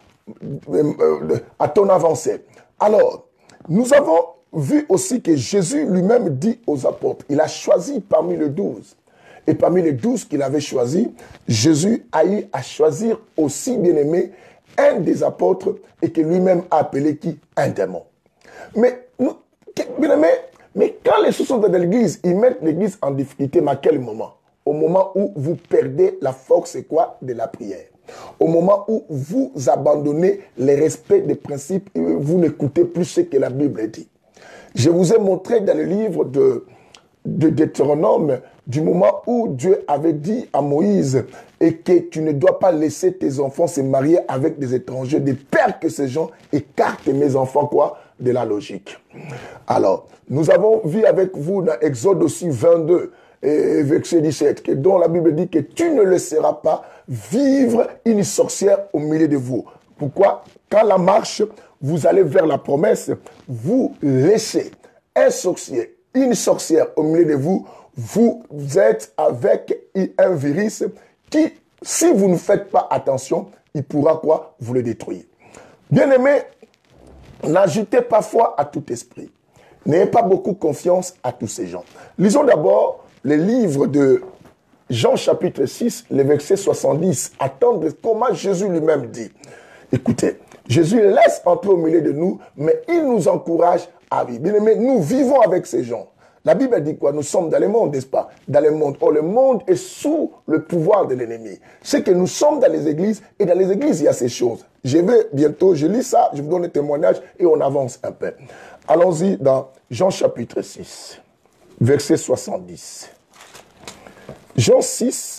à ton avancée. Alors, nous avons vu aussi que Jésus lui-même dit aux apôtres, il a choisi parmi les douze. Et parmi les douze qu'il avait choisis, Jésus a eu à choisir aussi, bien aimé, un des apôtres et que lui-même a appelé qui? Un démon. Mais, bien aimé, mais quand les choses sont dans l'église, ils mettent l'église en difficulté, mais à quel moment? Au moment où vous perdez la force et quoi? De la prière. Au moment où vous abandonnez le respect des principes et vous n'écoutez plus ce que la Bible dit. Je vous ai montré dans le livre de, de Deutéronome, du moment où Dieu avait dit à Moïse et que tu ne dois pas laisser tes enfants se marier avec des étrangers, de peur que ces gens écartent mes enfants quoi de la logique. Alors, nous avons vu avec vous dans Exode aussi vingt-deux, et verset dix-sept, que, dont la Bible dit que tu ne laisseras pas vivre une sorcière au milieu de vous. Pourquoi? Quand la marche, vous allez vers la promesse, vous laissez un sorcier, une sorcière au milieu de vous, vous êtes avec un virus qui, si vous ne faites pas attention, il pourra quoi? Vous le détruire. Bien-aimés, n'ajoutez pas foi à tout esprit. N'ayez pas beaucoup confiance à tous ces gens. Lisons d'abord le livre de Jean chapitre six, le verset soixante-dix. Attendez comment Jésus lui-même dit. Écoutez, Jésus laisse entrer au milieu de nous, mais il nous encourage à vivre. Bien-aimés, nous vivons avec ces gens. La Bible dit quoi? Nous sommes dans le monde, n'est-ce pas? Dans le monde. Or, le monde est sous le pouvoir de l'ennemi. C'est que nous sommes dans les églises, et dans les églises, il y a ces choses. Je vais bientôt, je lis ça, je vous donne un témoignage, et on avance un peu. Allons-y dans Jean chapitre six, verset soixante-dix. Jean six,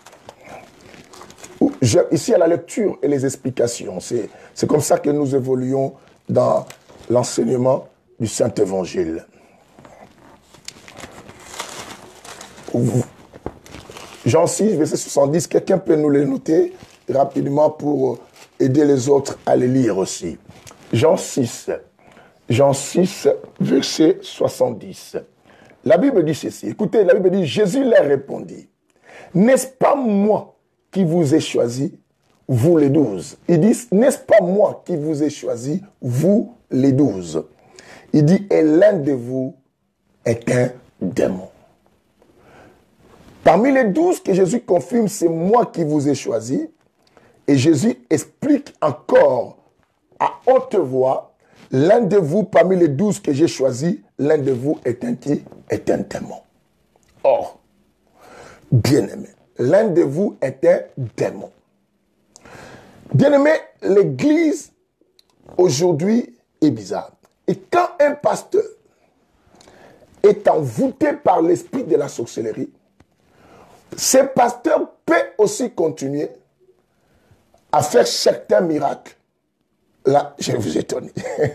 je, ici à la lecture et les explications, c'est comme ça que nous évoluons dans l'enseignement du Saint-Évangile. Jean six, verset soixante-dix, quelqu'un peut nous le noter rapidement pour aider les autres à les lire aussi. Jean six, Jean six, verset soixante-dix. La Bible dit ceci. Écoutez, la Bible dit, Jésus leur répondit, n'est-ce pas moi qui vous ai choisi, vous les douze? Il dit, n'est-ce pas moi qui vous ai choisi, vous les douze? Il dit, et l'un de vous est un démon. Parmi les douze que Jésus confirme, c'est moi qui vous ai choisi. Et Jésus explique encore à haute voix, l'un de vous, parmi les douze que j'ai choisis, l'un de vous est un qui? Est un démon. Or, bien-aimé, l'un de vous est un démon. Bien-aimé, l'Église, aujourd'hui, est bizarre. Et quand un pasteur est envoûté par l'esprit de la sorcellerie, ce pasteur peut aussi continuer à faire certains miracles. Là, je vais vous étonner.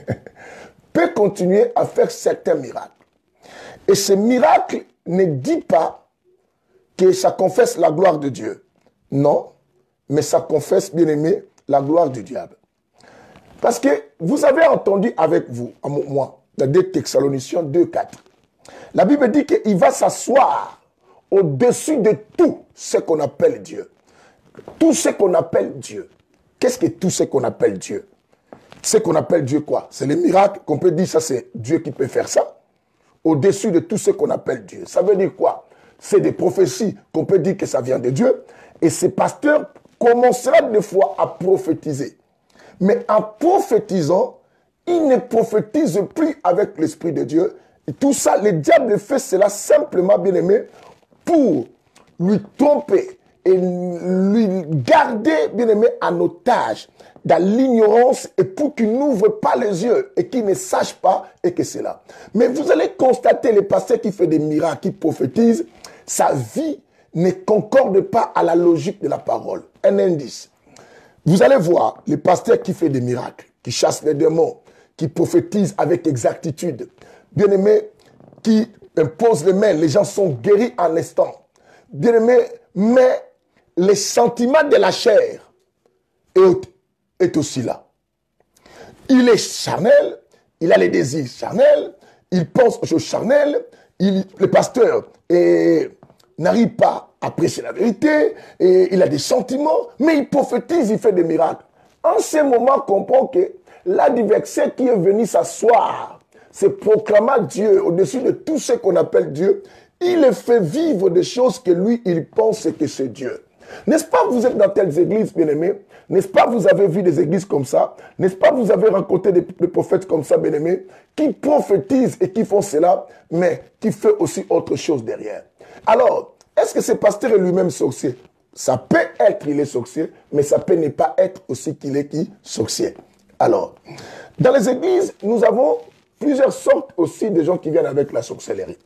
peut continuer à faire certains miracles. Et ce miracle ne dit pas que ça confesse la gloire de Dieu. Non, mais ça confesse, bien aimé, la gloire du diable. Parce que vous avez entendu avec vous, moi, dans deux Thessaloniciens deux, quatre. La Bible dit qu'il va s'asseoir au-dessus de tout ce qu'on appelle Dieu. Tout ce qu'on appelle Dieu. Qu'est-ce que tout ce qu'on appelle Dieu? Ce qu'on appelle Dieu quoi? C'est les miracles qu'on peut dire, ça c'est Dieu qui peut faire ça. Au-dessus de tout ce qu'on appelle Dieu. Ça veut dire quoi? C'est des prophéties qu'on peut dire que ça vient de Dieu. Et ces pasteurs commencera des fois à prophétiser. Mais en prophétisant, ils ne prophétisent plus avec l'Esprit de Dieu. Et tout ça, le diable fait cela simplement, bien aimé, pour lui tromper et lui garder, bien aimé, en otage, dans l'ignorance, et pour qu'il n'ouvre pas les yeux et qu'il ne sache pas et que c'est là. Mais vous allez constater les pasteurs qui font des miracles, qui prophétisent, sa vie ne concorde pas à la logique de la parole. Un indice. Vous allez voir les pasteurs qui font des miracles, qui chassent les démons, qui prophétisent avec exactitude. Bien aimé, qui imposent les mains, les gens sont guéris en instant. Bien aimé, mais les sentiments de la chair est, est aussi là. Il est charnel, il a les désirs charnels, il pense aux choses charnelles, il, le pasteur n'arrive pas à apprécier la vérité, et il a des sentiments, mais il prophétise, il fait des miracles. En ce moment, on comprend que l'adversaire qui est venu s'asseoir, c'est proclamant Dieu au-dessus de tout ce qu'on appelle Dieu, il fait vivre des choses que lui, il pense que c'est Dieu. N'est-ce pas, vous êtes dans telles églises, bien-aimés? N'est-ce pas, vous avez vu des églises comme ça? N'est-ce pas, vous avez rencontré des, des prophètes comme ça, bien-aimés, qui prophétisent et qui font cela, mais qui fait aussi autre chose derrière? Alors, est-ce que ce pasteur est lui-même sorcier? Ça peut être qu'il est sorcier, mais ça peut ne pas être aussi qu'il est qui? Sorcier. Alors, dans les églises, nous avons plusieurs sortes aussi de gens qui viennent avec la sorcellerie.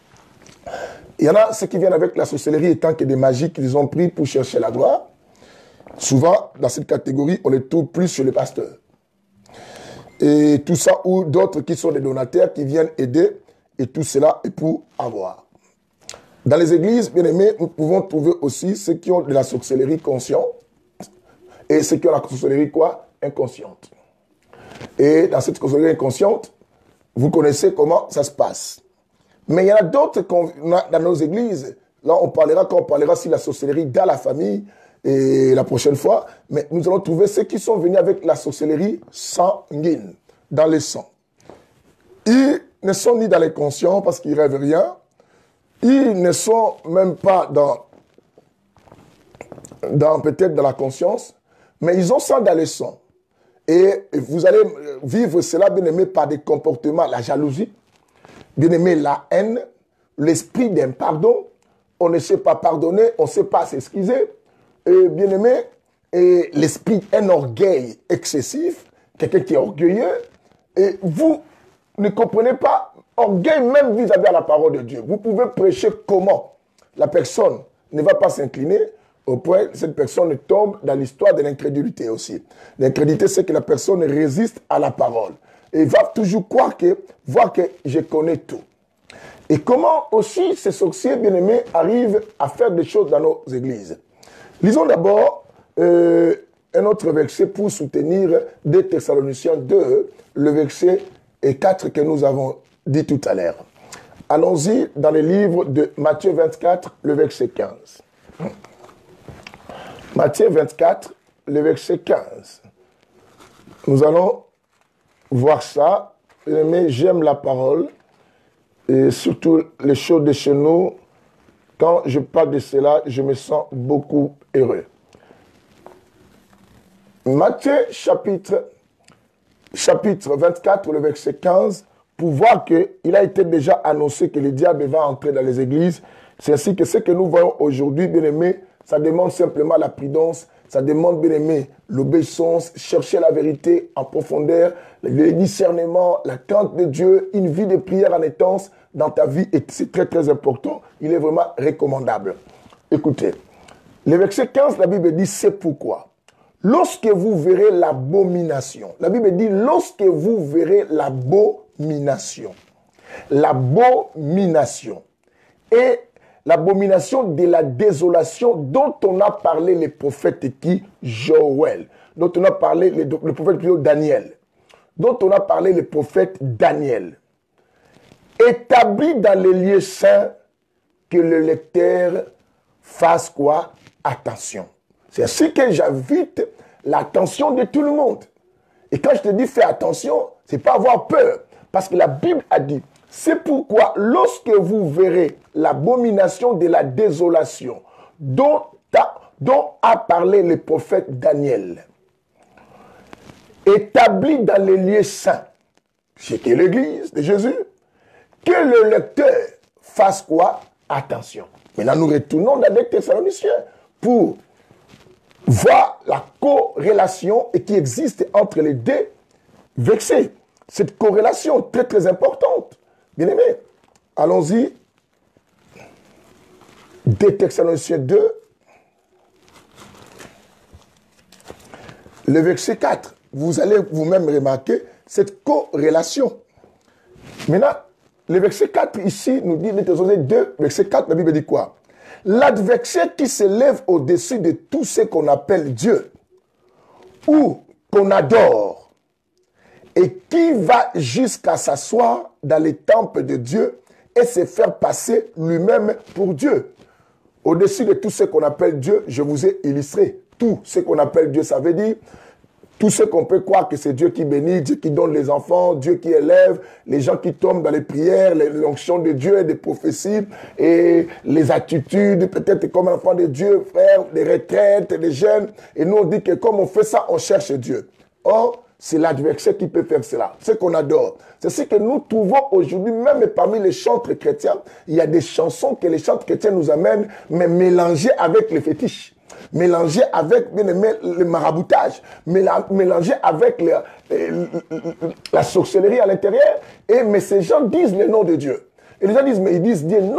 Il y en a ceux qui viennent avec la sorcellerie étant que des magies qu'ils ont pris pour chercher la gloire. Souvent, dans cette catégorie, on les trouve plus chez les pasteurs. Et tout ça, ou d'autres qui sont des donataires qui viennent aider, et tout cela est pour avoir. Dans les églises, bien aimés, nous pouvons trouver aussi ceux qui ont de la sorcellerie consciente et ceux qui ont la sorcellerie quoi? Inconsciente. Et dans cette sorcellerie inconsciente, vous connaissez comment ça se passe. Mais il y en a d'autres dans nos églises. Là, on parlera quand on parlera si la sorcellerie dans la famille et la prochaine fois. Mais nous allons trouver ceux qui sont venus avec la sorcellerie sanguine, dans le sang. Ils ne sont ni dans les conscients parce qu'ils ne rêvent rien. Ils ne sont même pas dans, dans peut-être dans la conscience, mais ils ont ça dans le sang. Et vous allez vivre cela, bien aimé, par des comportements, la jalousie, bien aimé, la haine, l'esprit d'impardon. On ne sait pas pardonner, on ne sait pas s'excuser. Et bien aimé, et l'esprit, un orgueil excessif, quelqu'un qui est orgueilleux. Et vous ne comprenez pas, orgueil même vis-à-vis de la parole de Dieu. Vous pouvez prêcher comment la personne ne va pas s'incliner au point que cette personne tombe dans l'histoire de l'incrédulité aussi. L'incrédulité, c'est que la personne résiste à la parole. Et va toujours croire que, voir que je connais tout. Et comment aussi ces sorciers bien-aimés arrivent à faire des choses dans nos églises. Lisons d'abord euh, un autre verset pour soutenir deux Thessaloniciens deux, le verset quatre que nous avons dit tout à l'heure. Allons-y dans le livre de Matthieu vingt-quatre, le verset quinze. Matthieu vingt-quatre, le verset quinze. Nous allons voir ça. Mais j'aime la parole. Et surtout les choses de chez nous. Quand je parle de cela, je me sens beaucoup heureux. Matthieu chapitre, chapitre vingt-quatre, le verset quinze, pour voir qu'il a été déjà annoncé que le diable va entrer dans les églises. C'est ainsi que ce que nous voyons aujourd'hui, bien aimés, ça demande simplement la prudence, ça demande, bien aimé, l'obéissance, chercher la vérité en profondeur, le discernement, la crainte de Dieu, une vie de prière en étance dans ta vie, et c'est très très important, il est vraiment recommandable. Écoutez, le verset quinze, la Bible dit, c'est pourquoi. Lorsque vous verrez l'abomination, la Bible dit, lorsque vous verrez l'abomination, l'abomination, et l'abomination de la désolation dont on a parlé les prophètes qui? Joël. Dont on a parlé le, le prophète plutôt Daniel. Dont on a parlé le prophète Daniel. Établi dans les lieux saints, que le lecteur fasse quoi? Attention. C'est ainsi que j'invite l'attention de tout le monde. Et quand je te dis fais attention, c'est pas avoir peur. Parce que la Bible a dit, c'est pourquoi lorsque vous verrez l'abomination de la désolation dont a, dont a parlé le prophète Daniel, établi dans les lieux saints, c'était l'église de Jésus, que le lecteur fasse quoi? Attention. Maintenant, nous retournons dans les Thessaloniciens pour voir la corrélation qui existe entre les deux versets. Cette corrélation très très importante. Bien aimé, allons-y. deux Thessaloniciens deux, le verset quatre. Vous allez vous-même remarquer cette corrélation. Maintenant, le verset quatre ici nous dit, deux Thessaloniciens deux, verset quatre, la Bible dit quoi? L'adversaire qui s'élève au-dessus de tout ce qu'on appelle Dieu ou qu'on adore et qui va jusqu'à s'asseoir dans les temples de Dieu et se faire passer lui-même pour Dieu. Au-dessus de tout ce qu'on appelle Dieu, je vous ai illustré. Tout ce qu'on appelle Dieu, ça veut dire tout ce qu'on peut croire que c'est Dieu qui bénit, Dieu qui donne les enfants, Dieu qui élève, les gens qui tombent dans les prières, l'onction de Dieu et des prophéties, et les attitudes, peut-être comme un enfant de Dieu, frère, des retraites, des jeunes. Et nous, on dit que comme on fait ça, on cherche Dieu. Or, c'est l'adversaire qui peut faire cela. Ce qu'on adore. C'est ce que nous trouvons aujourd'hui, même parmi les chantres chrétiens. Il y a des chansons que les chantres chrétiens nous amènent, mais mélangées avec les fétiches. Mélangées avec bien aimé, le maraboutage. Mélangées avec le, le, la sorcellerie à l'intérieur. Et mais ces gens disent le nom de Dieu. Et les gens disent, mais ils disent Dieu, non.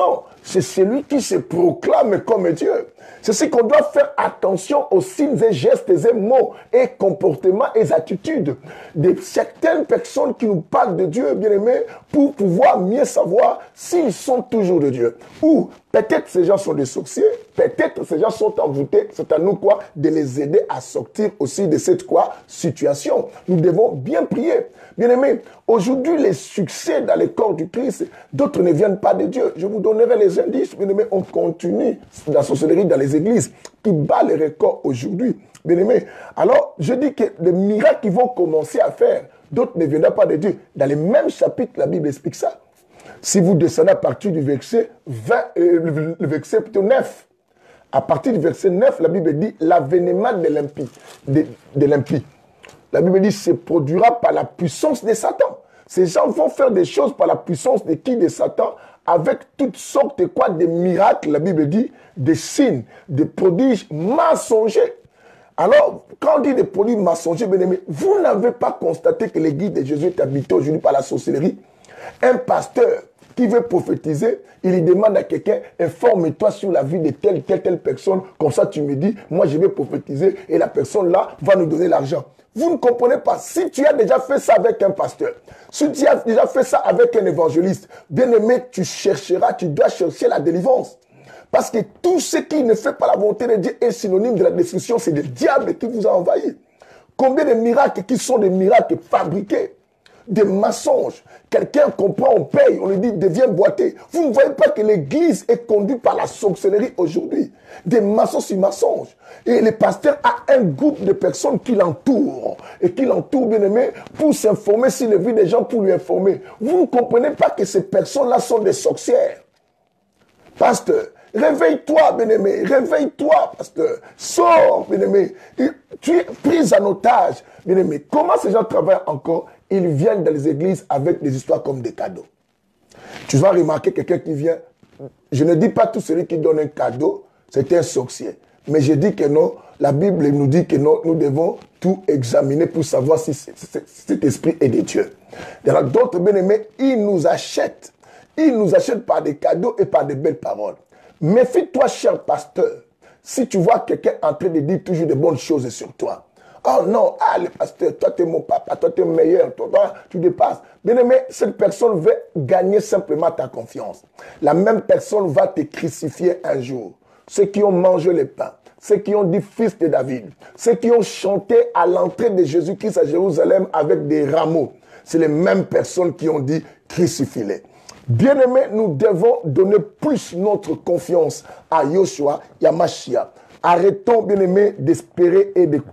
c'est celui qui se proclame comme Dieu. C'est ce qu'on doit faire attention aux signes et gestes et mots et comportements et attitudes de certaines personnes qui nous parlent de Dieu, bien aimé, pour pouvoir mieux savoir s'ils sont toujours de Dieu. Ou peut-être ces gens sont des sorciers, peut-être ces gens sont envoûtés. C'est à nous quoi de les aider à sortir aussi de cette quoi situation. Nous devons bien prier. Bien aimé, aujourd'hui les succès dans le corps du Christ, d'autres ne viennent pas de Dieu. Je vous donnerai les indices. Bien aimé, on continue la sorcellerie dans les églises qui bat les records aujourd'hui. Bien aimé, alors je dis que les miracles qu'ils vont commencer à faire, d'autres ne viendront pas de Dieu. Dans les mêmes chapitres, la Bible explique ça. Si vous descendez à partir du verset vingt, euh, le verset plutôt neuf, à partir du verset neuf, la Bible dit l'avènement de l'impie, de, de l'impie. La Bible dit se produira par la puissance de Satan. Ces gens vont faire des choses par la puissance de qui? De Satan, avec toutes sortes de quoi, de miracles, la Bible dit, des signes, des prodiges mensongers. Alors, quand on dit des prodiges mensongers, bien aimés, vous n'avez pas constaté que l'église de Jésus est habitée aujourd'hui par la sorcellerie? Un pasteur qui veut prophétiser, il lui demande à quelqu'un, informe-toi sur la vie de telle, telle, telle personne, comme ça tu me dis, moi je vais prophétiser et la personne là va nous donner l'argent. Vous ne comprenez pas. Si tu as déjà fait ça avec un pasteur, si tu as déjà fait ça avec un évangéliste, bien aimé, tu chercheras, tu dois chercher la délivrance. Parce que tout ce qui ne fait pas la volonté de Dieu est synonyme de la destruction. C'est le diable qui vous a envahi. Combien de miracles qui sont des miracles fabriqués? Des mensonges. Quelqu'un comprend, on paye, on lui dit, deviens boité. Vous ne voyez pas que l'église est conduite par la sorcellerie aujourd'hui. Des mensonges sur mensonges. Et le pasteur a un groupe de personnes qui l'entourent. Et qui l'entourent, bien aimé, pour s'informer sur la vie des gens, pour lui informer. Vous ne comprenez pas que ces personnes-là sont des sorcières. Pasteur, réveille-toi, bien-aimé, réveille-toi, pasteur. Sors, bien-aimé. Tu es pris en otage, bien-aimé. Comment ces gens travaillent encore? Ils viennent dans les églises avec des histoires comme des cadeaux. Tu vas remarquer quelqu'un qui vient. Je ne dis pas tout celui qui donne un cadeau, c'est un sorcier. Mais je dis que non, la Bible nous dit que non, nous devons tout examiner pour savoir si cet esprit est de Dieu. Il y en a d'autres, bien-aimés, ils nous achètent. Ils nous achètent par des cadeaux et par des belles paroles. Méfie-toi, cher pasteur, si tu vois quelqu'un en train de dire toujours de bonnes choses sur toi. Oh non, ah le pasteur, toi tu es mon papa, toi tu es meilleur, toi, toi tu dépasses. Bien aimé, cette personne veut gagner simplement ta confiance. La même personne va te crucifier un jour. Ceux qui ont mangé le pain, ceux qui ont dit fils de David, ceux qui ont chanté à l'entrée de Jésus-Christ à Jérusalem avec des rameaux, c'est les mêmes personnes qui ont dit crucifie-les. Bien-aimés, nous devons donner plus notre confiance à Yoshua et à Mashiach. Arrêtons, bien-aimés, d'espérer et de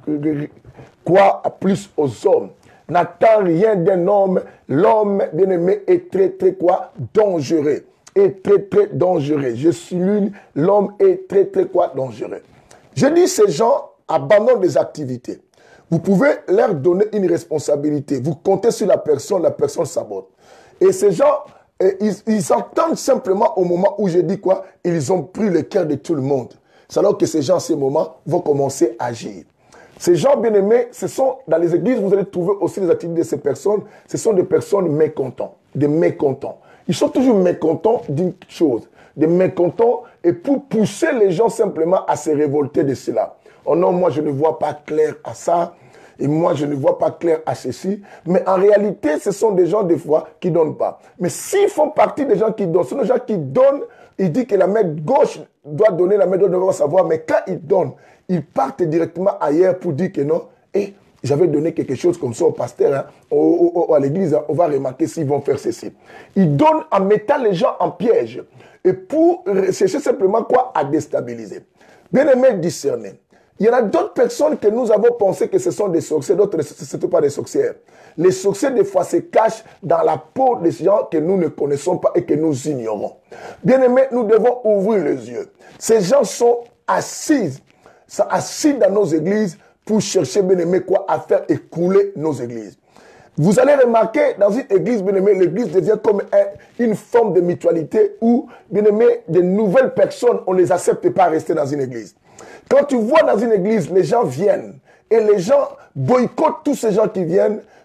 croire plus aux hommes. N'attends rien d'un homme. L'homme, bien-aimé, est très, très quoi? Dangereux. Est très, très dangereux. Je suis l'une. L'homme est très, très quoi? Dangereux. Je dis, ces gens abandonnent des activités. Vous pouvez leur donner une responsabilité. Vous comptez sur la personne, la personne sabote. Et ces gens... Et ils, ils entendent simplement au moment où je dis quoi? Ils ont pris le cœur de tout le monde. C'est alors que ces gens, à ce moment, vont commencer à agir. Ces gens bien-aimés, ce sont, dans les églises, vous allez trouver aussi les activités de ces personnes. Ce sont des personnes mécontentes, des mécontents. Ils sont toujours mécontents d'une chose, des mécontents, et pour pousser les gens simplement à se révolter de cela. Oh non, moi je ne vois pas clair à ça. Et moi, je ne vois pas clair à ceci. Mais en réalité, ce sont des gens, des fois, qui ne donnent pas. Mais s'ils font partie des gens qui donnent, ce sont des gens qui donnent, ils disent que la main gauche doit donner, la main droite doit savoir. Mais quand ils donnent, ils partent directement ailleurs pour dire que non. Et j'avais donné quelque chose comme ça au pasteur, hein, au, au, à l'église, hein, on va remarquer s'ils vont faire ceci. Ils donnent en mettant les gens en piège. Et pour chercher simplement quoi? À déstabiliser. Bien aimé, discerner. Il y en a d'autres personnes que nous avons pensé que ce sont des sorciers, d'autres ne sont pas des sorcières. Les sorciers, des fois, se cachent dans la peau des gens que nous ne connaissons pas et que nous ignorons. Bien aimés, nous devons ouvrir les yeux. Ces gens sont assis, sont assis dans nos églises pour chercher, bien aimé, quoi, à faire écouler nos églises. Vous allez remarquer, dans une église, bien aimé, l'église devient comme un, une forme de mutualité où, bien aimé, de nouvelles personnes, on ne les accepte pas rester dans une église. Quand tu vois dans une église, les gens viennent et les gens boycottent tous ces gens qui viennent,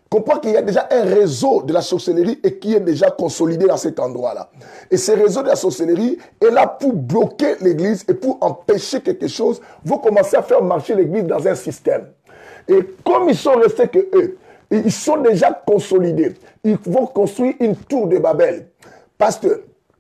comprends qu'il y a déjà un réseau de la sorcellerie et qui est déjà consolidé dans cet endroit-là. Et ce réseau de la sorcellerie est là pour bloquer l'église et pour empêcher quelque chose. Vous commencez à faire marcher l'église dans un système. Et comme ils sont restés que eux, ils sont déjà consolidés. Ils vont construire une tour de Babel. Parce que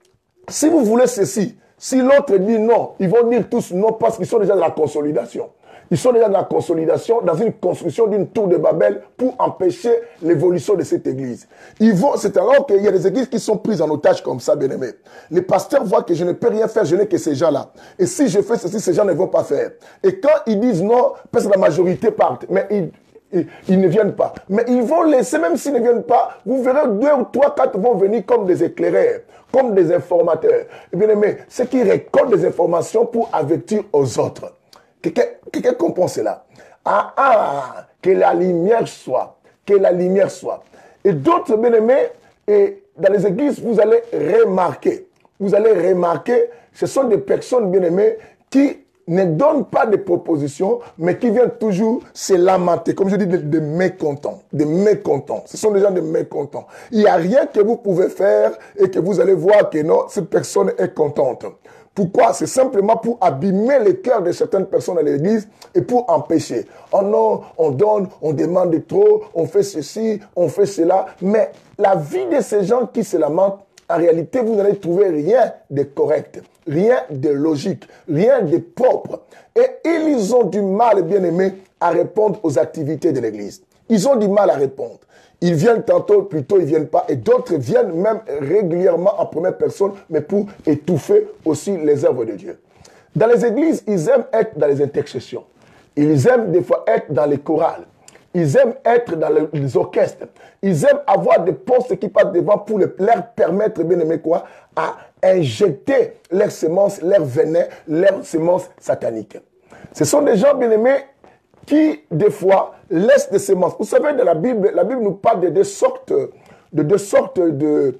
si vous voulez ceci, si l'autre dit non, ils vont dire tous non parce qu'ils sont déjà dans la consolidation. Ils sont déjà dans la consolidation, dans une construction d'une tour de Babel pour empêcher l'évolution de cette église. Ils vont, c'est alors qu'il y a des églises qui sont prises en otage comme ça, bien aimé. Les pasteurs voient que je ne peux rien faire, je n'ai que ces gens-là. Et si je fais ceci, ces gens ne vont pas faire. Et quand ils disent non, parce que la majorité part, mais ils, ils, ils ne viennent pas. Mais ils vont laisser, même s'ils ne viennent pas, vous verrez deux ou trois, quatre vont venir comme des éclaireurs, comme des informateurs. Et bien aimé, ceux qui récoltent des informations pour avertir aux autres. Quelqu'un comprend cela. Ah, ah, que la lumière soit. Que la lumière soit. Et d'autres, bien aimés, et dans les églises, vous allez remarquer. Vous allez remarquer, ce sont des personnes, bien aimées, qui ne donnent pas de propositions, mais qui viennent toujours se lamenter. Comme je dis, des de mécontents. Des mécontents. Ce sont des gens de mécontents. Il n'y a rien que vous pouvez faire et que vous allez voir que non, cette personne est contente. Pourquoi? C'est simplement pour abîmer le cœur de certaines personnes à l'église et pour empêcher. Oh non, on donne, on demande trop, on fait ceci, on fait cela. Mais la vie de ces gens qui se lamentent, en réalité, vous n'allez trouver rien de correct, rien de logique, rien de propre. Et ils ont du mal, bien aimé, à répondre aux activités de l'église. Ils ont du mal à répondre. Ils viennent tantôt, plutôt ils ne viennent pas. Et d'autres viennent même régulièrement en première personne, mais pour étouffer aussi les œuvres de Dieu. Dans les églises, ils aiment être dans les intercessions. Ils aiment des fois être dans les chorales. Ils aiment être dans les orchestres. Ils aiment avoir des postes qui passent devant pour leur permettre, bien aimé quoi, à injecter leurs semences, leurs venin, leurs semences sataniques. Ce sont des gens, bien aimés, qui, des fois, laissent des semences. Vous savez, dans la Bible, la Bible nous parle de deux sortes de, deux sortes de,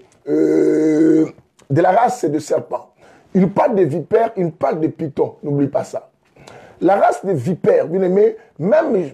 euh, de la race de serpents. Il nous parle de vipères, il nous parle de pythons. N'oublie pas ça. La race des vipères, bien aimé, même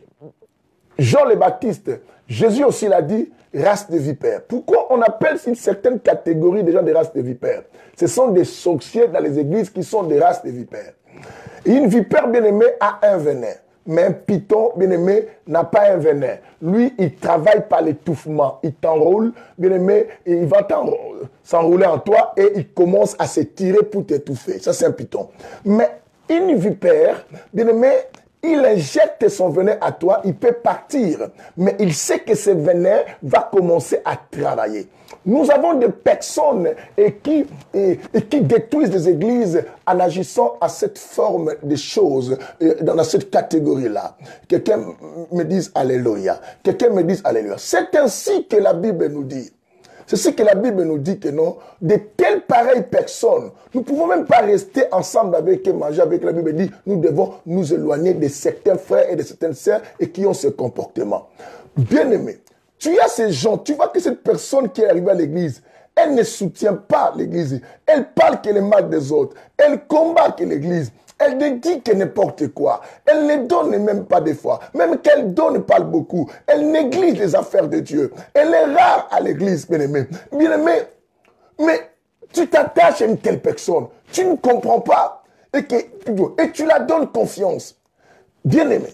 Jean le Baptiste, Jésus aussi l'a dit, race de vipères. Pourquoi on appelle une certaine catégorie de gens des races de vipères? Ce sont des sorciers dans les églises qui sont des races de vipères. Et une vipère, bien aimé, a un venin. Mais un python, bien aimé, n'a pas un venin. Lui, il travaille par l'étouffement. Il t'enroule, bien aimé, et il va s'enrouler en toi et il commence à se tirer pour t'étouffer. Ça, c'est un python. Mais une vipère, bien aimé, il injecte son venin à toi, il peut partir. Mais il sait que ce venin va commencer à travailler. Nous avons des personnes et qui, et, et qui détruisent des églises en agissant à cette forme de choses, dans cette catégorie-là. Quelqu'un me dise Alléluia. Quelqu'un me dise Alléluia. C'est ainsi que la Bible nous dit. C'est ce que la Bible nous dit que non, de telles pareilles personnes, nous ne pouvons même pas rester ensemble avec eux, manger avec la Bible dit, nous devons nous éloigner de certains frères et de certaines sœurs et qui ont ce comportement. Bien-aimé, tu as ces gens, tu vois que cette personne qui est arrivée à l'église, elle ne soutient pas l'église, elle parle que le mal des autres, elle combat que l'église. Elle ne dit que n'importe quoi. Elle ne donne même pas des fois. Même qu'elle donne, parle beaucoup. Elle néglige les affaires de Dieu. Elle est rare à l'église, bien-aimé. Bien-aimé, mais tu t'attaches à une telle personne. Tu ne comprends pas. Et, que, et tu la donnes confiance. Bien-aimé,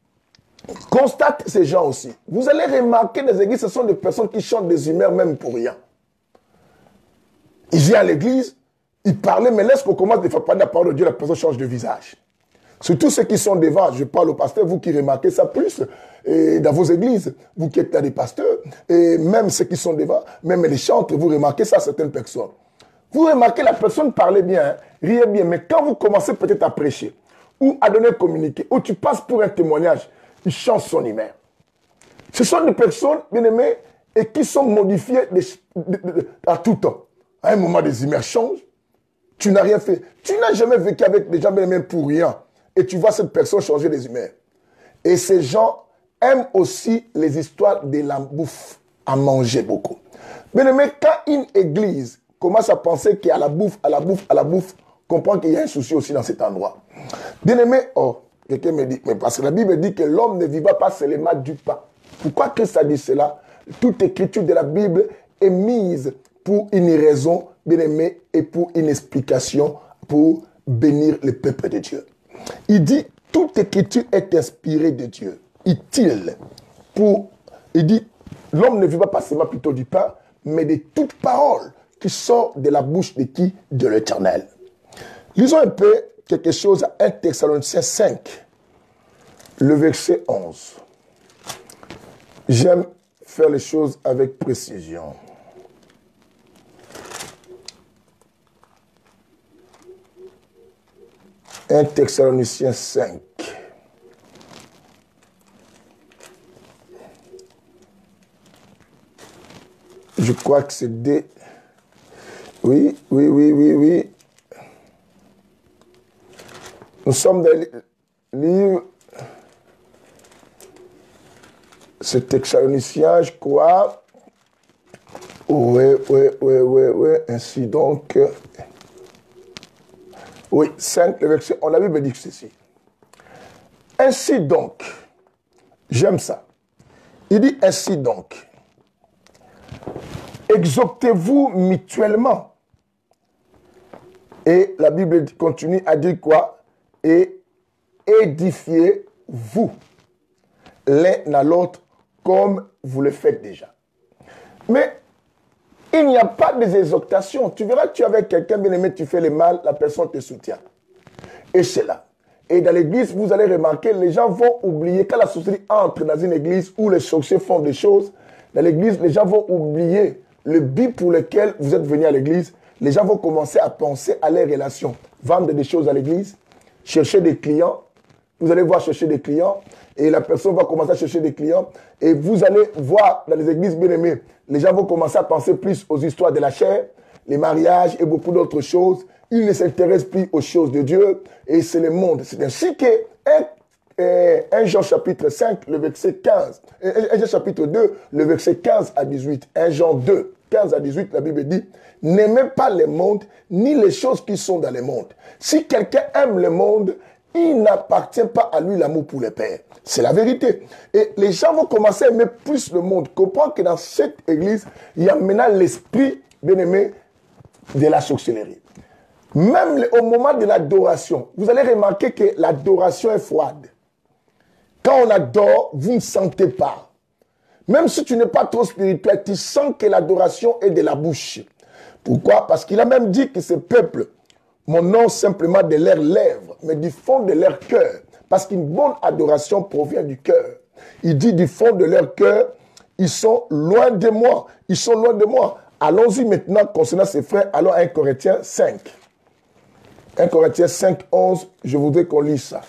constate ces gens aussi. Vous allez remarquer des églises, ce sont des personnes qui chantent des humeurs même pour rien. Ils viennent à l'église. Il parlait, mais lorsqu'on commence de faire parler la parole de Dieu, la personne change de visage. Surtout ceux qui sont devant, je parle au pasteur, vous qui remarquez ça plus, et dans vos églises, vous qui êtes là des pasteurs, et même ceux qui sont devant, même les chantres, vous remarquez ça, certaines personnes. Vous remarquez, la personne parlait bien, hein, riait bien, mais quand vous commencez peut-être à prêcher, ou à donner un communiqué, ou tu passes pour un témoignage, il change son humeur. Ce sont des personnes, bien aimées, et qui sont modifiées de, de, de, de, à tout temps. À un moment, des humeurs changent. Tu n'as rien fait. Tu n'as jamais vécu avec des gens bien aimés pour rien. Et tu vois cette personne changer les humeurs. Et ces gens aiment aussi les histoires de la bouffe, à manger beaucoup. Bien aimé, quand une église commence à penser qu'il y a la bouffe, à la bouffe, à la bouffe, comprend qu'il y a un souci aussi dans cet endroit. Bien aimé, oh, quelqu'un me dit, mais parce que la Bible dit que l'homme ne vivra pas seulement du pain. Pourquoi Christ a dit cela? toute écriture de la Bible est mise pour une raison, bien aimé, et pour une explication, pour bénir le peuple de Dieu. Il dit, toute écriture est inspirée de Dieu, utile pour, il dit, l'homme ne vivra pas seulement plutôt du pain, mais de toute parole qui sort de la bouche de qui? De l'Éternel. Lisons un peu quelque chose à un Thessaloniciens cinq, le verset onze. J'aime faire les choses avec précision. un Thessaloniciens cinq. Je crois que c'est des... Oui, oui, oui, oui, oui. Nous sommes dans le livre... C'est Thessaloniciens, je crois. Oui, oui, oui, oui, oui. Ainsi donc... Oui, cinq, le verset, on avait dit ceci. Ainsi donc, j'aime ça. Il dit ainsi donc, exhortez-vous mutuellement. Et la Bible continue à dire quoi? Et édifiez-vous l'un à l'autre comme vous le faites déjà. Mais il n'y a pas des exhortations. Tu verras que tu es avec quelqu'un bien aimé, tu fais le mal, la personne te soutient. Et c'est là. Et dans l'église, vous allez remarquer, les gens vont oublier, quand la sorcellerie entre dans une église où les sorciers font des choses, dans l'église, les gens vont oublier le but pour lequel vous êtes venu à l'église. Les gens vont commencer à penser à leurs relations. Vendre des choses à l'église, chercher des clients. Vous allez voir chercher des clients et la personne va commencer à chercher des clients. Et vous allez voir dans les églises bien aimées, les gens vont commencer à penser plus aux histoires de la chair, les mariages et beaucoup d'autres choses. Ils ne s'intéressent plus aux choses de Dieu et c'est le monde. C'est ainsi que un Jean chapitre cinq, le verset quinze, un Jean chapitre deux, le verset quinze à dix-huit, un Jean deux, quinze à dix-huit, la Bible dit, n'aimez pas le monde ni les choses qui sont dans le monde. Si quelqu'un aime le monde, il n'appartient pas à lui l'amour pour le Père. C'est la vérité. Et les gens vont commencer à aimer plus le monde. Comprends que dans cette église, il y a maintenant l'esprit, bien aimé, de la sorcellerie. Même au moment de l'adoration, vous allez remarquer que l'adoration est froide. Quand on adore, vous ne sentez pas. Même si tu n'es pas trop spirituel, tu sens que l'adoration est de la bouche. Pourquoi? Parce qu'il a même dit que ce peuple, mon nom simplement de leurs lèvres, mais du fond de leur cœur. Parce qu'une bonne adoration provient du cœur. Il dit du fond de leur cœur, ils sont loin de moi. Ils sont loin de moi. Allons-y maintenant concernant ces frères. Allons à un Corinthiens cinq. un Corinthiens cinq, onze. Je voudrais qu'on lise ça.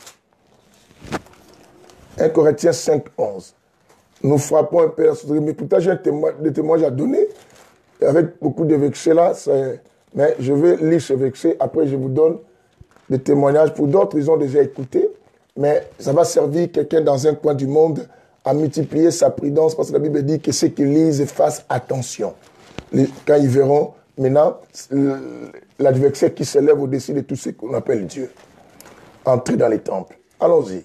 un Corinthiens cinq, onze. Nous frappons un peu la sorcellerie. Mais pourtant, j'ai des témoignages à donner. Avec beaucoup de versets là. Mais je vais lire ce verset. Après, je vous donne des témoignages. Pour d'autres, ils ont déjà écouté. Mais ça va servir quelqu'un dans un coin du monde à multiplier sa prudence. Parce que la Bible dit que ceux qui lisent fassent attention. Quand ils verront maintenant l'adversaire qui s'élève au-dessus de tout ce qu'on appelle Dieu. Entrer dans les temples. Allons-y.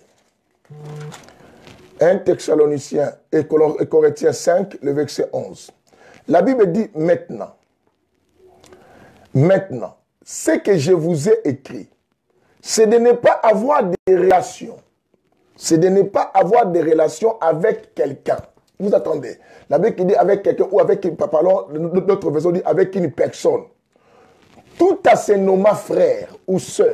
un Thessaloniciens et Corinthiens cinq, le verset onze. La Bible dit maintenant. Maintenant, ce que je vous ai écrit, c'est de ne pas avoir des relations. C'est de ne pas avoir des relations avec quelqu'un. Vous attendez. La Bible dit avec quelqu'un ou avec, parlons, notre version dit avec une personne. Tout à se nommer frère ou sœur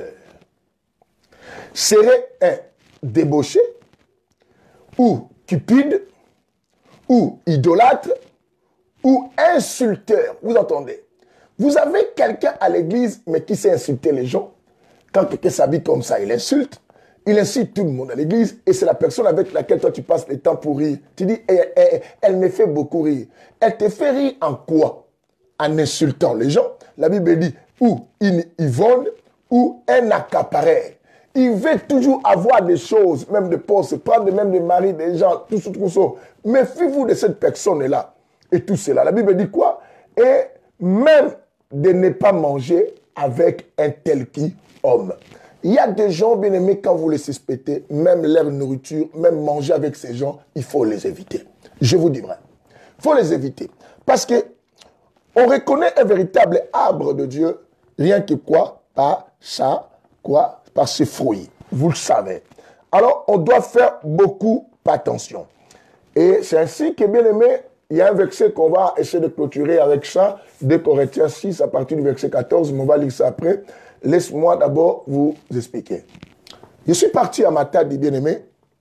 serait un débauché ou cupide ou idolâtre ou insulteur. Vous entendez? Vous avez quelqu'un à l'église, mais qui sait insulter les gens. Quand quelqu'un s'habille comme ça, il insulte. Il incite tout le monde à l'église. Et c'est la personne avec laquelle toi, tu passes le temps pour rire. Tu dis, elle, elle, elle me fait beaucoup rire. Elle te fait rire en quoi? En insultant les gens. La Bible dit, ou une yvonne, ou un accapareur. Il veut toujours avoir des choses, même de postes, prendre même des maris, des gens, tout ce, tout ça. Méfiez-vous de cette personne-là. Et tout cela. La Bible dit quoi? Et même de ne pas manger avec un tel qui homme. Il y a des gens, bien aimés, quand vous les suspectez, même leur nourriture, même manger avec ces gens, il faut les éviter. Je vous dis vrai. Il faut les éviter. Parce que on reconnaît un véritable arbre de Dieu, rien que quoi? Par ça, quoi? Par ses fruits. Vous le savez. Alors, on doit faire beaucoup attention. Et c'est ainsi que, bien aimé, il y a un verset qu'on va essayer de clôturer avec ça, deux Corinthiens six, à partir du verset quatorze, mais on va lire ça après. Laisse-moi d'abord vous expliquer. Je suis parti à Matadi, bien aimé,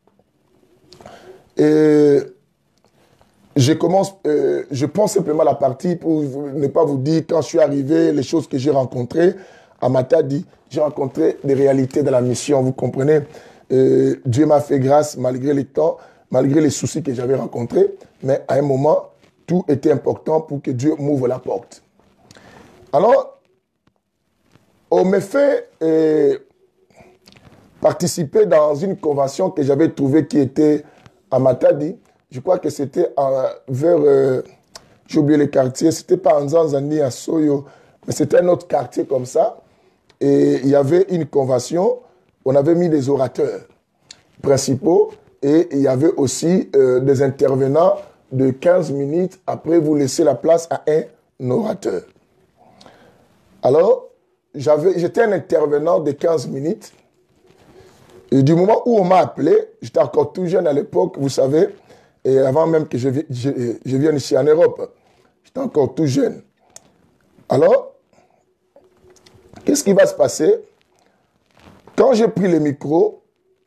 et je commence, euh, je prends simplement la partie pour ne pas vous dire quand je suis arrivé, les choses que j'ai rencontrées à Matadi. J'ai rencontré des réalités de la mission, vous comprenez. Euh, Dieu m'a fait grâce malgré les temps, malgré les soucis que j'avais rencontrés, mais à un moment, tout était important pour que Dieu m'ouvre la porte. Alors, on m'a fait euh, participer dans une convention que j'avais trouvée qui était à Matadi. Je crois que c'était vers, euh, j'ai oublié le quartier, c'était pas en Zanzani, à Soyo, mais c'était un autre quartier comme ça. Et il y avait une convention, on avait mis des orateurs principaux et il y avait aussi euh, des intervenants de quinze minutes. Après, vous laissez la place à un orateur. Alors, j'étais un intervenant de quinze minutes. Et du moment où on m'a appelé, j'étais encore tout jeune à l'époque, vous savez, et avant même que je, je, je vienne ici en Europe, j'étais encore tout jeune. Alors, qu'est-ce qui va se passer? Quand j'ai pris le micro,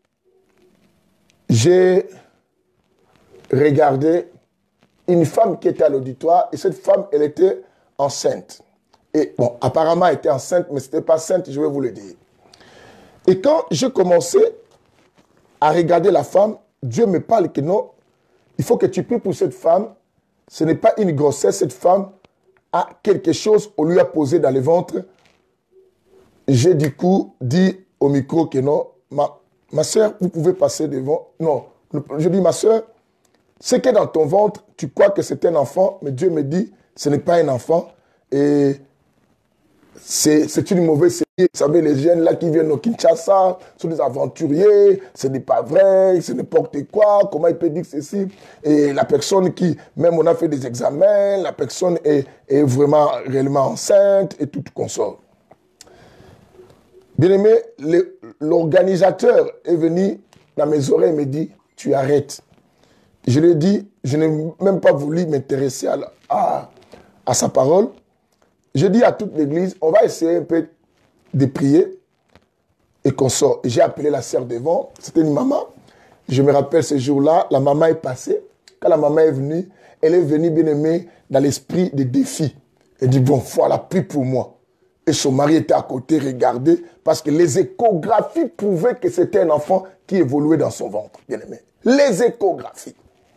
j'ai regardé une femme qui était à l'auditoire, et cette femme, elle était enceinte. Et bon, apparemment, elle était enceinte, mais ce n'était pas sainte, je vais vous le dire. Et quand j'ai commencé à regarder la femme, Dieu me parle que non, il faut que tu pries pour cette femme. Ce n'est pas une grossesse, cette femme a quelque chose, on lui a posé dans le ventre. J'ai du coup dit au micro que non, ma, ma soeur, vous pouvez passer devant. Non, je dis ma soeur, c'est que dans ton ventre, tu crois que c'est un enfant, mais Dieu me dit, ce n'est pas un enfant. Et c'est une mauvaise série. Vous savez, les jeunes là qui viennent au Kinshasa sont des aventuriers, ce n'est pas vrai, c'est n'importe quoi, comment il peut dire ceci? Et la personne qui, même on a fait des examens, la personne est, est vraiment réellement enceinte et tout consort. Bien aimé, l'organisateur est venu dans mes oreilles et me dit, tu arrêtes. Je lui ai dit, je n'ai même pas voulu m'intéresser à, à, à sa parole. Je dis à toute l'église, on va essayer un peu de prier et qu'on sort. J'ai appelé la sœur devant, c'était une maman. Je me rappelle ce jour-là, la maman est passée. Quand la maman est venue, elle est venue bien aimée dans l'esprit des défis. Elle dit, bon, voilà, prie pour moi. Et son mari était à côté, regardez, parce que les échographies prouvaient que c'était un enfant qui évoluait dans son ventre, bien aimé. Les échographies.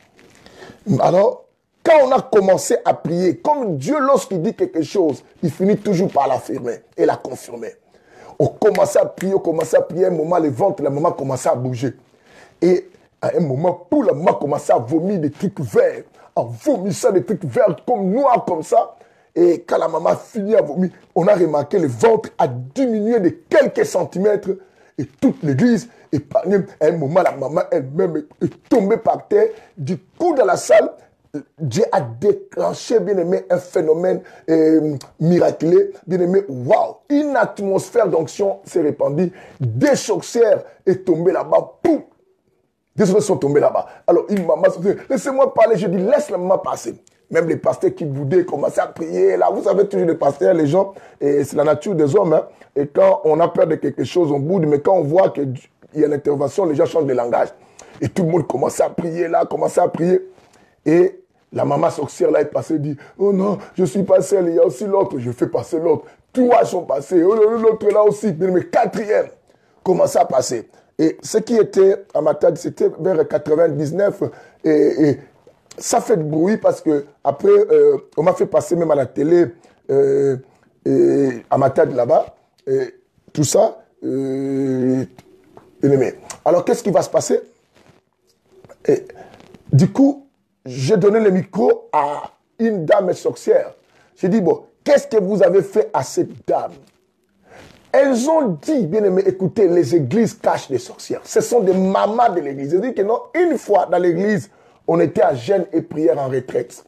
Alors, quand on a commencé à prier, comme Dieu, lorsqu'il dit quelque chose, il finit toujours par l'affirmer et la confirmer. On commençait à prier, on commençait à prier, à un moment, le ventre, la maman commençait à bouger. Et à un moment, tout la maman commençait à vomir des trucs verts, en vomissant des trucs verts comme noirs, comme ça. Et quand la maman finit à vomir, on a remarqué le ventre a diminué de quelques centimètres et toute l'église épargnée. À un moment, la maman elle-même est tombée par terre. Du coup, dans la salle, Dieu a déclenché, bien aimé, un phénomène euh, miraculeux. Bien aimé, waouh! Une atmosphère d'onction s'est répandue. Des sorcières sont tombées là-bas. Poum! Des sorcières sont tombées là-bas. Alors, une maman se dit, laissez-moi parler. Je dis, laisse la maman passer. Même les pasteurs qui boudaient commençaient à prier. Là, vous savez, toujours les pasteurs, les gens, et c'est la nature des hommes. Hein. Et quand on a peur de quelque chose, on boude. Mais quand on voit qu'il y a l'intervention, les gens changent de langage. Et tout le monde commençait à prier là, commençait à prier. Et la maman sorcière là est passée et dit, oh non, je suis pas seule, il y a aussi l'autre. Je fais passer l'autre. Trois sont passés. Oh, l'autre là aussi. Mais quatrième commençait à passer. Et ce qui était à ma tête, c'était vers quatre-vingt-dix-neuf. Et, et ça fait de bruit parce que après, euh, on m'a fait passer même à la télé, euh, et à ma tête là-bas, et tout ça. Euh, Alors, qu'est-ce qui va se passer? Et, du coup, j'ai donné le micro à une dame sorcière. J'ai dit, bon, qu'est-ce que vous avez fait à cette dame? Elles ont dit, bien aimé, écoutez, les églises cachent des sorcières. Ce sont des mamas de l'église. Ils disent que non, une fois dans l'église, on était à jeûne et prière en retraite.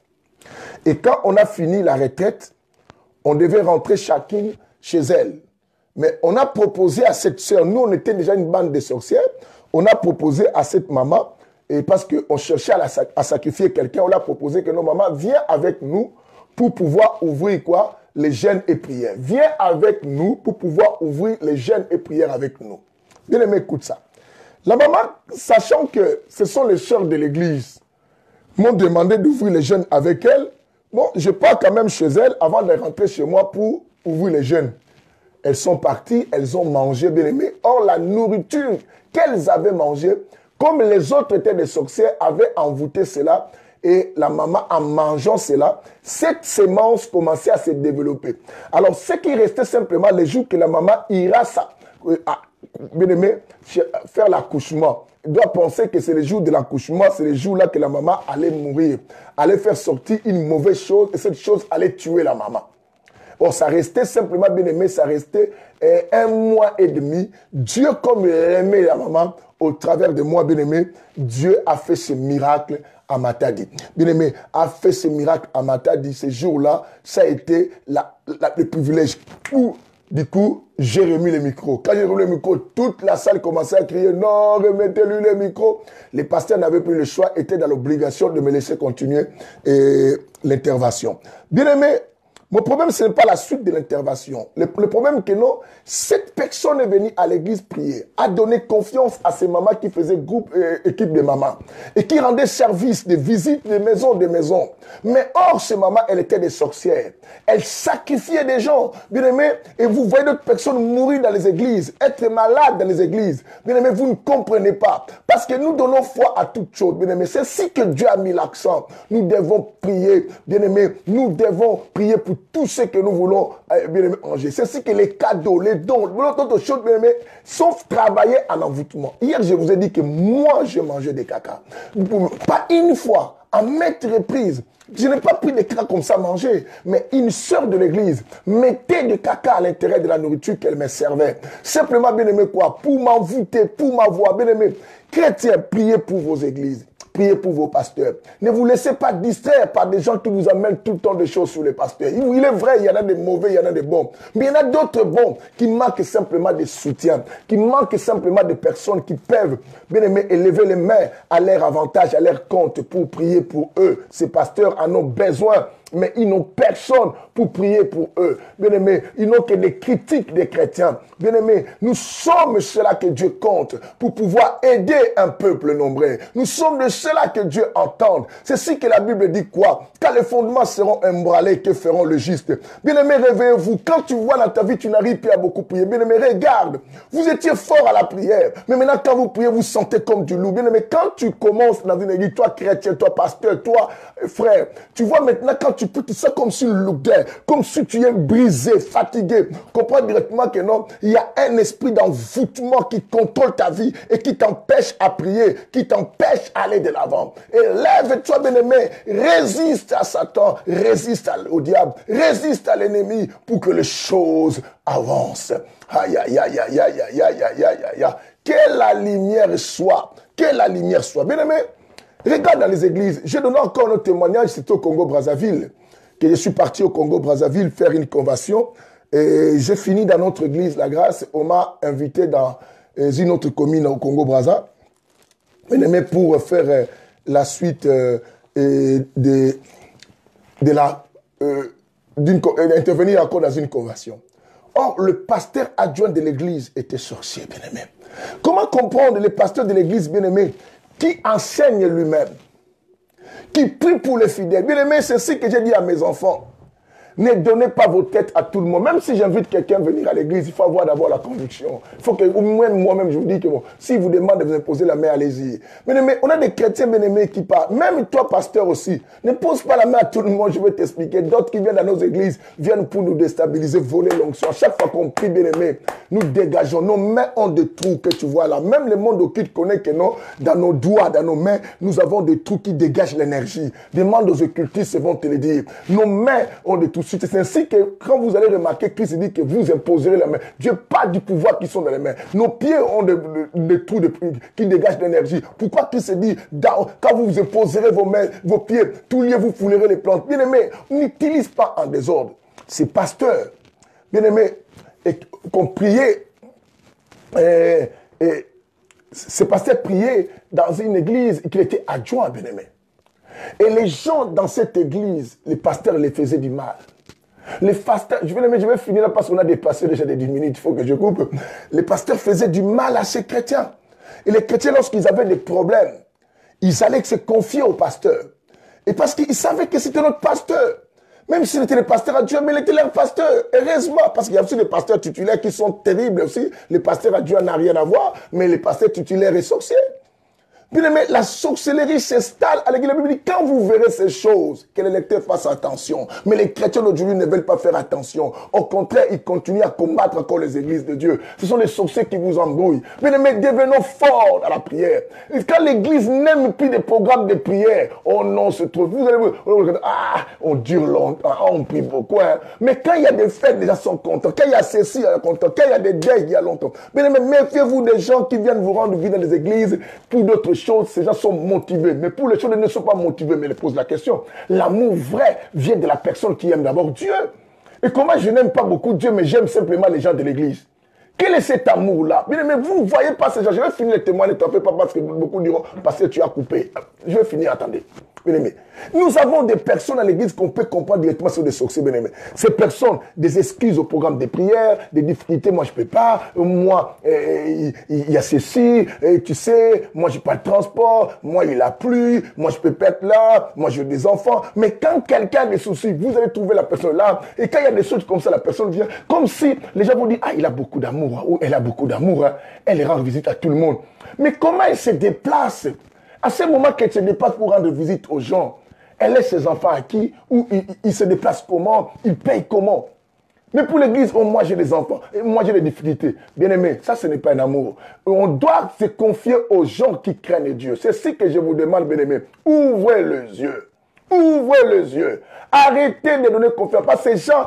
Et quand on a fini la retraite, on devait rentrer chacune chez elle. Mais on a proposé à cette sœur, nous on était déjà une bande de sorcières, on a proposé à cette maman, et parce qu'on cherchait à, la, à sacrifier quelqu'un, on a proposé que nos mamans viennent avec nous pour pouvoir ouvrir quoi? Les jeûnes et prières. Viens avec nous pour pouvoir ouvrir les jeûnes et prières avec nous. Bien aimé, écoute ça. La maman, sachant que ce sont les sœurs de l'église, m'ont demandé d'ouvrir les jeûnes avec elle. Bon, je pars quand même chez elle avant de rentrer chez moi pour ouvrir les jeûnes. Elles sont parties, elles ont mangé, bien aimé. Or, la nourriture qu'elles avaient mangée, comme les autres étaient des sorcières, avaient envoûté cela. Et la maman, en mangeant cela, cette sémence commençait à se développer. Alors, ce qui restait simplement, les jours que la maman ira, ça, euh, bien aimé, faire l'accouchement. Il doit penser que c'est le jour de l'accouchement, c'est le jour là que la maman allait mourir, allait faire sortir une mauvaise chose, et cette chose allait tuer la maman. Or, ça restait simplement, bien aimé, ça restait euh, un mois et demi. Dieu, comme il aimait la maman, au travers de moi, bien aimé, Dieu a fait ce miracle à Matadi. Bien aimé, a fait ce miracle à Matadi. Ce jour-là, ça a été la, la, le privilège. Où, du coup, j'ai remis le micro. Quand j'ai remis le micro, toute la salle commençait à crier « Non, remettez-lui le micro ». Les pasteurs n'avaient plus le choix, étaient dans l'obligation de me laisser continuer l'intervention. Bien aimé, mon problème, ce n'est pas la suite de l'intervention. Le, le problème que non, cette personne est venue à l'église prier, a donné confiance à ces mamans qui faisaient groupe, euh, équipe de mamans, et qui rendaient service de visite de maison de maison. Mais or, ces mamans, elles étaient des sorcières. Elles sacrifiaient des gens, bien aimé, et vous voyez d'autres personnes mourir dans les églises, être malades dans les églises. Bien aimé, vous ne comprenez pas. Parce que nous donnons foi à toutes choses, bien aimé. C'est ainsi que Dieu a mis l'accent. Nous devons prier, bien aimé, nous devons prier pour tout ce que nous voulons, euh, bien aimé, manger. C'est ainsi que les cadeaux, les dons, d'autres choses, bien aimé, sont travaillés en envoûtement. Hier, je vous ai dit que moi, j'ai mangé des caca. Pas une fois, à maintes reprises. Je n'ai pas pris des caca comme ça à manger, mais une sœur de l'église mettait du caca à l'intérieur de la nourriture qu'elle me servait. Simplement, bien aimé, quoi? Pour m'envoûter, pour m'avoir, bien aimé. Chrétiens, priez pour vos églises. Priez pour vos pasteurs. Ne vous laissez pas distraire par des gens qui vous amènent tout le temps des choses sur les pasteurs. Il est vrai, il y en a des mauvais, il y en a des bons. Mais il y en a d'autres bons qui manquent simplement de soutien, qui manquent simplement de personnes qui peuvent, bien aimé, élever les mains à leur avantage, à leur compte pour prier pour eux. Ces pasteurs en ont besoin. Mais ils n'ont personne pour prier pour eux. Bien-aimés, ils n'ont que des critiques des chrétiens. Bien-aimés, nous sommes ceux-là que Dieu compte pour pouvoir aider un peuple nombreux. Nous sommes de ceux-là que Dieu entende. C'est ce que la Bible dit quoi? Quand les fondements seront ébranlés, que feront le juste? Bien-aimés, réveillez-vous. Quand tu vois dans ta vie, tu n'arrives plus à beaucoup prier. Bien-aimés, regarde. Vous étiez fort à la prière. Mais maintenant, quand vous priez, vous sentez comme du loup. Bien-aimés, quand tu commences dans une église, toi chrétien, toi pasteur, toi frère, tu vois maintenant quand tu Tu peux te sentir comme si une lourdeur, comme si tu es brisé, fatigué. Comprends directement que non, il y a un esprit d'envoûtement qui contrôle ta vie et qui t'empêche à prier, qui t'empêche à aller de l'avant. Et lève-toi, bien-aimé, résiste à Satan, résiste au diable, résiste à l'ennemi pour que les choses avancent. Aïe, aïe, aïe, aïe, aïe, aïe, aïe, aïe, aïe, aïe. Que la lumière soit, que la lumière soit. Bien-aimé, regarde dans les églises. J'ai donné encore un témoignage, c'était au Congo-Brazzaville, que je suis parti au Congo-Brazzaville faire une conversion. Et j'ai fini dans notre église, la grâce. On m'a invité dans une autre commune au Congo-Brazza, pour faire la suite de, de la, d'intervenir encore dans une conversion. Or, le pasteur adjoint de l'église était sorcier, bien-aimé. Comment comprendre les pasteurs de l'église, bien-aimé, qui enseigne lui-même, qui prie pour les fidèles? Bien aimé, c'est ce que j'ai dit à mes enfants. Ne donnez pas vos têtes à tout le monde. Même si j'invite quelqu'un à venir à l'église, il faut avoir d'abord la conviction. Il faut que moi-même, je vous dis que bon, si vous demandez de vous imposer la main, allez-y. Bien aimé, on a des chrétiens bien aimés qui parlent. Même toi, pasteur aussi, ne pose pas la main à tout le monde, je vais t'expliquer. D'autres qui viennent dans nos églises viennent pour nous déstabiliser, voler l'onction. Chaque fois qu'on prie, bien aimé, nous dégageons. Nos mains ont des trous que tu vois là. Même le monde occulte connaît que non, dans nos doigts, dans nos mains, nous avons des trous qui dégagent l'énergie. Demande aux occultistes, ils vont te le dire. Nos mains ont des trous. suite. C'est ainsi que quand vous allez remarquer, Christ dit que vous imposerez la main. Dieu pas du pouvoir qui sont dans les mains. Nos pieds ont des de, de trous de, qui dégagent de l'énergie. Pourquoi Christ dit, dans, quand vous imposerez vos mains, vos pieds, tout lieu vous foulerez les plantes. Bien aimé, n'utilise pas en désordre. Ces pasteurs, bien aimé, qu'on priait, et, et ces pasteurs priaient dans une église qui était adjoint, bien aimé. Et les gens dans cette église, les pasteurs les faisaient du mal. Les pasteurs, je vais, je vais finir là parce qu'on a dépassé déjà des dix minutes, il faut que je coupe. Les pasteurs faisaient du mal à ces chrétiens. Et les chrétiens, lorsqu'ils avaient des problèmes, ils allaient se confier au pasteur. Et parce qu'ils savaient que c'était notre pasteur. Même s'il était le pasteur adjoint, mais il était leur pasteur. Heureusement, parce qu'il y a aussi des pasteurs titulaires qui sont terribles aussi. Les pasteurs adjoints n'ont rien à voir, mais les pasteurs titulaires et sorciers. Bien aimé, la sorcellerie s'installe à l'église. La Bible dit, quand vous verrez ces choses, que les lecteurs fassent attention. Mais les chrétiens d'aujourd'hui ne veulent pas faire attention. Au contraire, ils continuent à combattre encore les églises de Dieu. Ce sont les sorciers qui vous embrouillent. Bien aimé, devenons forts dans la prière. Et quand l'église n'aime plus des programmes de prière, oh non, c'est trop. Vous allez vous, ah, on dure longtemps, on prie beaucoup. Hein. Mais quand il y a des fêtes, les gens sont contents. Quand il y a ceci, ils sont contents. Quand il y a des deuils, il y a longtemps. Bien aimé, méfiez-vous des gens qui viennent vous rendre visite dans les églises pour d'autres choses. Ces gens sont motivés, mais pour les choses, ils ne sont pas motivés, mais ils posent la question. L'amour vrai vient de la personne qui aime d'abord Dieu. Et comment je n'aime pas beaucoup Dieu, mais j'aime simplement les gens de l'église. Quel est cet amour-là? Mais vous ne voyez pas ces gens. Je vais finir les témoins, ne t'en fais pas parce que beaucoup diront, parce que tu as coupé. Je vais finir, attendez. Bien-aimé. Nous avons des personnes à l'église qu'on peut comprendre directement sur des sorciers, bien-aimé. Ces personnes, des excuses au programme des prières, des difficultés, moi je ne peux pas, moi euh, il, il y a ceci, et tu sais, moi j'ai pas de transport, moi il a plu, moi je peux pas être là, moi j'ai des enfants. Mais quand quelqu'un a des soucis, vous allez trouver la personne là, et quand il y a des choses comme ça, la personne vient, comme si les gens vous disent, ah il a beaucoup d'amour, hein, ou elle a beaucoup d'amour, hein, elle rend visite à tout le monde. Mais comment elle se déplace? À ce moment qu'elle se déplace pour rendre visite aux gens, elle laisse ses enfants à qui? Ou il, il, il se déplace comment? Il paye comment? Mais pour l'église, oh, moi j'ai des enfants, et moi j'ai des difficultés. Bien aimé, ça ce n'est pas un amour. On doit se confier aux gens qui craignent Dieu. C'est ce que je vous demande, bien aimé. Ouvrez les yeux. Ouvrez les yeux. Arrêtez de donner confiance. Parce que ces gens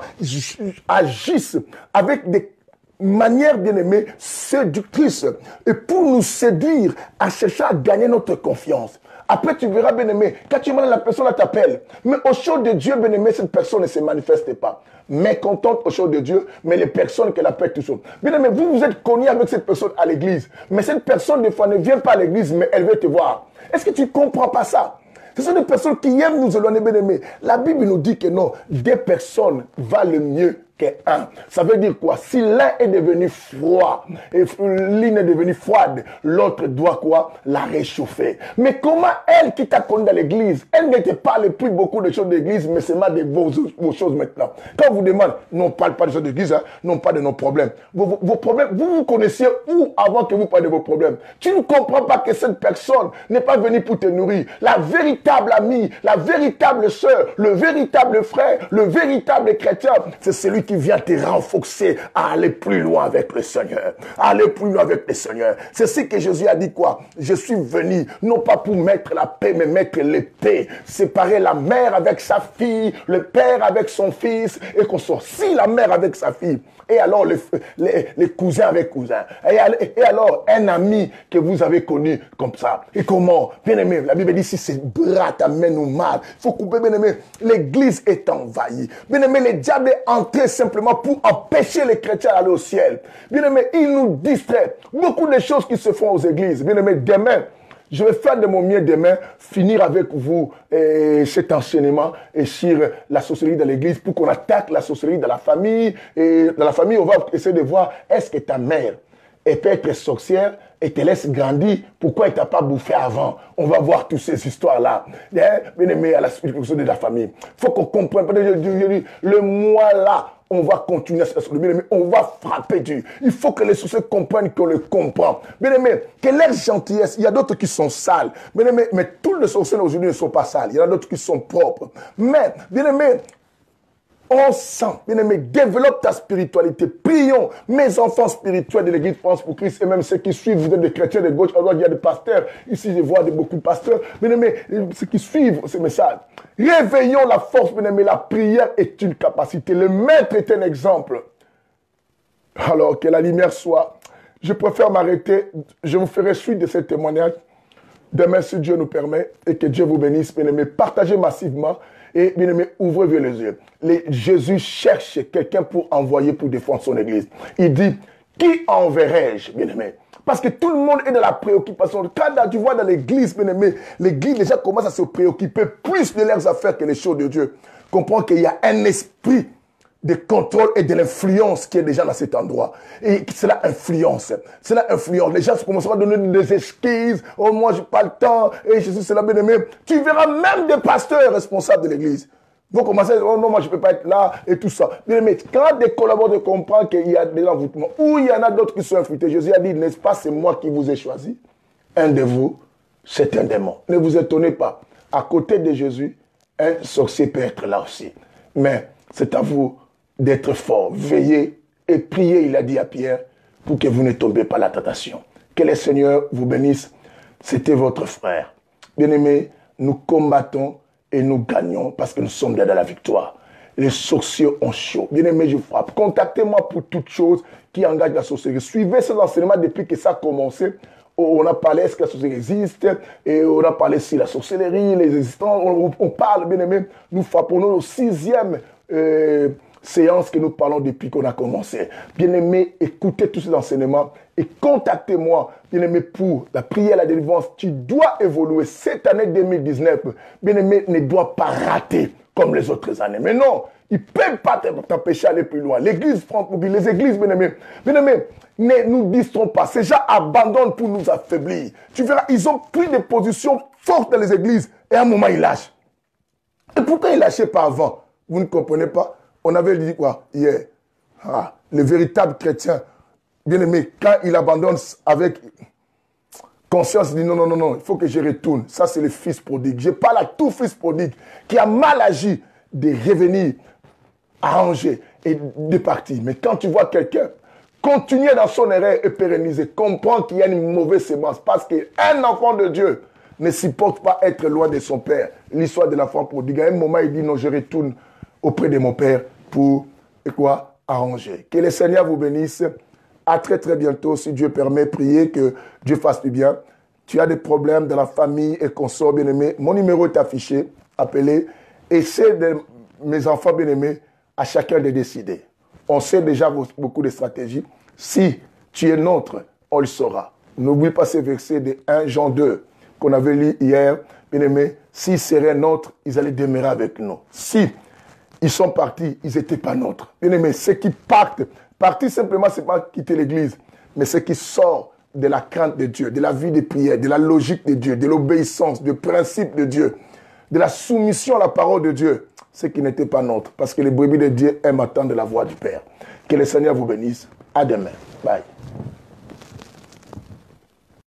agissent avec des manière bien-aimée séductrice et pour nous séduire à chercher à gagner notre confiance. Après tu verras bien-aimé, quand tu demandes la personne, elle t'appelle. Mais au show de Dieu, bien-aimé, cette personne ne se manifeste pas. Mécontente au show de Dieu, mais les personnes qu'elle appelle tout ça. Bien-aimé, vous vous êtes cogné avec cette personne à l'église. Mais cette personne, des fois, ne vient pas à l'église, mais elle veut te voir. Est-ce que tu ne comprends pas ça? Ce sont des personnes qui aiment nous éloigner, bien-aimé. La Bible nous dit que non, des personnes valent mieux qu'un. Ça veut dire quoi? Si l'un est devenu froid, et l'une est devenue froide, l'autre doit quoi? La réchauffer. Mais comment elle qui t'a connu dans l'église, elle ne te parle plus beaucoup de choses d'église, mais seulement de vos, vos choses maintenant. Quand on vous demande, non, on ne parle pas de choses d'église, hein, non pas de nos problèmes. Vos, vos, vos problèmes, vous vous connaissiez où avant que vous parliez de vos problèmes? Tu ne comprends pas que cette personne n'est pas venue pour te nourrir. La véritable amie, la véritable sœur, le véritable frère, le véritable chrétien, c'est celui qui vient te renforcer à aller plus loin avec le Seigneur. À aller plus loin avec le Seigneur. C'est ce que Jésus a dit quoi? Je suis venu, non pas pour mettre la paix, mais mettre l'épée. Séparer la mère avec sa fille, le père avec son fils, et qu'on sortit la mère avec sa fille. Et alors les, les, les cousins avec cousins. Et, et alors un ami que vous avez connu comme ça. Et comment? Bien aimé, la Bible dit si ces bras t'amènent au mal, il faut couper, bien aimé. L'église est envahie. Bien aimé, les diables est entré simplement pour empêcher les chrétiens d'aller au ciel. Bien aimé, ils nous distraient. Beaucoup de choses qui se font aux églises. Bien aimé, demain, je vais faire de mon mieux demain, finir avec vous eh, cet enseignement et sur la sorcellerie dans l'église pour qu'on attaque la sorcellerie dans la famille. Et dans la famille, on va essayer de voir, est-ce que ta mère elle peut être sorcière et te laisse grandir? Pourquoi elle t'a pas bouffé avant? On va voir toutes ces histoires-là. Bien aimé, à la suite de la famille. Il faut qu'on comprenne. Le mois là, on va continuer à se faire, bien aimé, on va frapper Dieu. Il faut que les sorciers comprennent qu'on le comprend. Bien aimé, que leur gentillesse, il y a d'autres qui sont sales. Bien aimé, mais tous les sorciers aujourd'hui ne sont pas sales. Il y en a d'autres qui sont propres. Mais, bien aimé, On sent, bien aimé, développe ta spiritualité. Prions, mes enfants spirituels de l'Église France pour Christ et même ceux qui suivent, vous êtes des chrétiens de gauche, alors il y a des pasteurs. Ici, je vois de, beaucoup de pasteurs. Bien aimé, ceux qui suivent ce message. Réveillons la force, bien aimé. La prière est une capacité. Le maître est un exemple. Alors, que la lumière soit. Je préfère m'arrêter. Je vous ferai suite de ce témoignage. Demain, si Dieu nous permet, et que Dieu vous bénisse, bien aimé. Partagez massivement. Et bien aimé, ouvrez les yeux. Les, Jésus cherche quelqu'un pour envoyer, pour défendre son église. Il dit, qui enverrai-je, bien aimé? Parce que tout le monde est dans la préoccupation. Quand tu vois dans l'église, bien aimé, l'église déjà commence à se préoccuper plus de leurs affaires que les choses de Dieu. Comprends qu'il y a un esprit de contrôle et de l'influence qui est déjà dans cet endroit. Et cela influence. Cela influence. Les gens commenceront à donner des excuses. Oh, moi, je n'ai pas le temps. Et Jésus, c'est la bien-aimé. Tu verras même des pasteurs responsables de l'église. Vont commencer à dire, oh non, moi, je ne peux pas être là et tout ça. Bien-aimé, quand des collaborateurs comprennent qu'il y a des envoûtements, ou il y en a d'autres qui sont infiltrés, Jésus a dit, n'est-ce pas, c'est moi qui vous ai choisi. Un de vous, c'est un démon. Ne vous étonnez pas. À côté de Jésus, un sorcier peut être là aussi. Mais c'est à vous d'être fort, veillez et priez, il a dit à Pierre, pour que vous ne tombiez pas la tentation. Que le Seigneur vous bénisse. C'était votre frère. Bien-aimés, nous combattons et nous gagnons parce que nous sommes déjà dans la victoire. Les sorciers ont chaud. Bien-aimés, je frappe. Contactez-moi pour toute chose qui engage la sorcellerie. Suivez ces enseignements depuis que ça a commencé. On a parlé, est-ce que la sorcellerie existe? Et on a parlé si la sorcellerie, les existants. On, on parle, bien-aimés. Nous frappons au sixième euh, séance que nous parlons depuis qu'on a commencé. Bien-aimé, écoutez tous ces enseignements et contactez-moi, bien-aimé, pour la prière, la délivrance. Tu dois évoluer. Cette année deux mille dix-neuf, bien-aimé, ne doit pas rater comme les autres années. Mais non, ils ne peuvent pas t'empêcher d'aller plus loin. L'église prend les églises, bien-aimé, bien-aimé, ne nous distrons pas. Ces gens abandonnent pour nous affaiblir. Tu verras, ils ont pris des positions fortes dans les églises et à un moment, ils lâchent. Et pourquoi ils ne lâchaient pas avant? Vous ne comprenez pas? On avait dit quoi hier? Ah, le véritable chrétien, bien aimé, quand il abandonne avec conscience, il dit non, non, non, non, il faut que je retourne. Ça, c'est le fils prodigue. Je parle à tout fils prodigue qui a mal agi de revenir, arranger et de partir. Mais quand tu vois quelqu'un continuer dans son erreur et pérenniser, comprends qu'il y a une mauvaise sémence parce qu'un enfant de Dieu ne supporte pas être loin de son père. L'histoire de l'enfant prodigue, à un moment, il dit non, je retourne auprès de mon père pour quoi? Arranger. Que le Seigneur vous bénisse. À très très bientôt, si Dieu permet, priez que Dieu fasse du bien. Tu as des problèmes dans la famille et consorts bien-aimés. Mon numéro est affiché. Appelez. Et c'est de mes enfants bien-aimés, à chacun de décider. On sait déjà beaucoup de stratégies. Si tu es nôtre, on le saura. N'oublie pas ces versets de un Jean deux qu'on avait lu hier. Bien-aimés, s'ils seraient nôtres, ils allaient demeurer avec nous. Si ils sont partis, ils n'étaient pas nôtres. Bien-aimés, ceux qui partent, partir simplement, ce n'est pas quitter l'église, mais ceux qui sortent de la crainte de Dieu, de la vie de prière, de la logique de Dieu, de l'obéissance, du principe de Dieu, de la soumission à la parole de Dieu, ceux qui n'étaient pas nôtres. Parce que les brebis de Dieu aiment attendre la voix du Père. Que le Seigneur vous bénisse. À demain. Bye.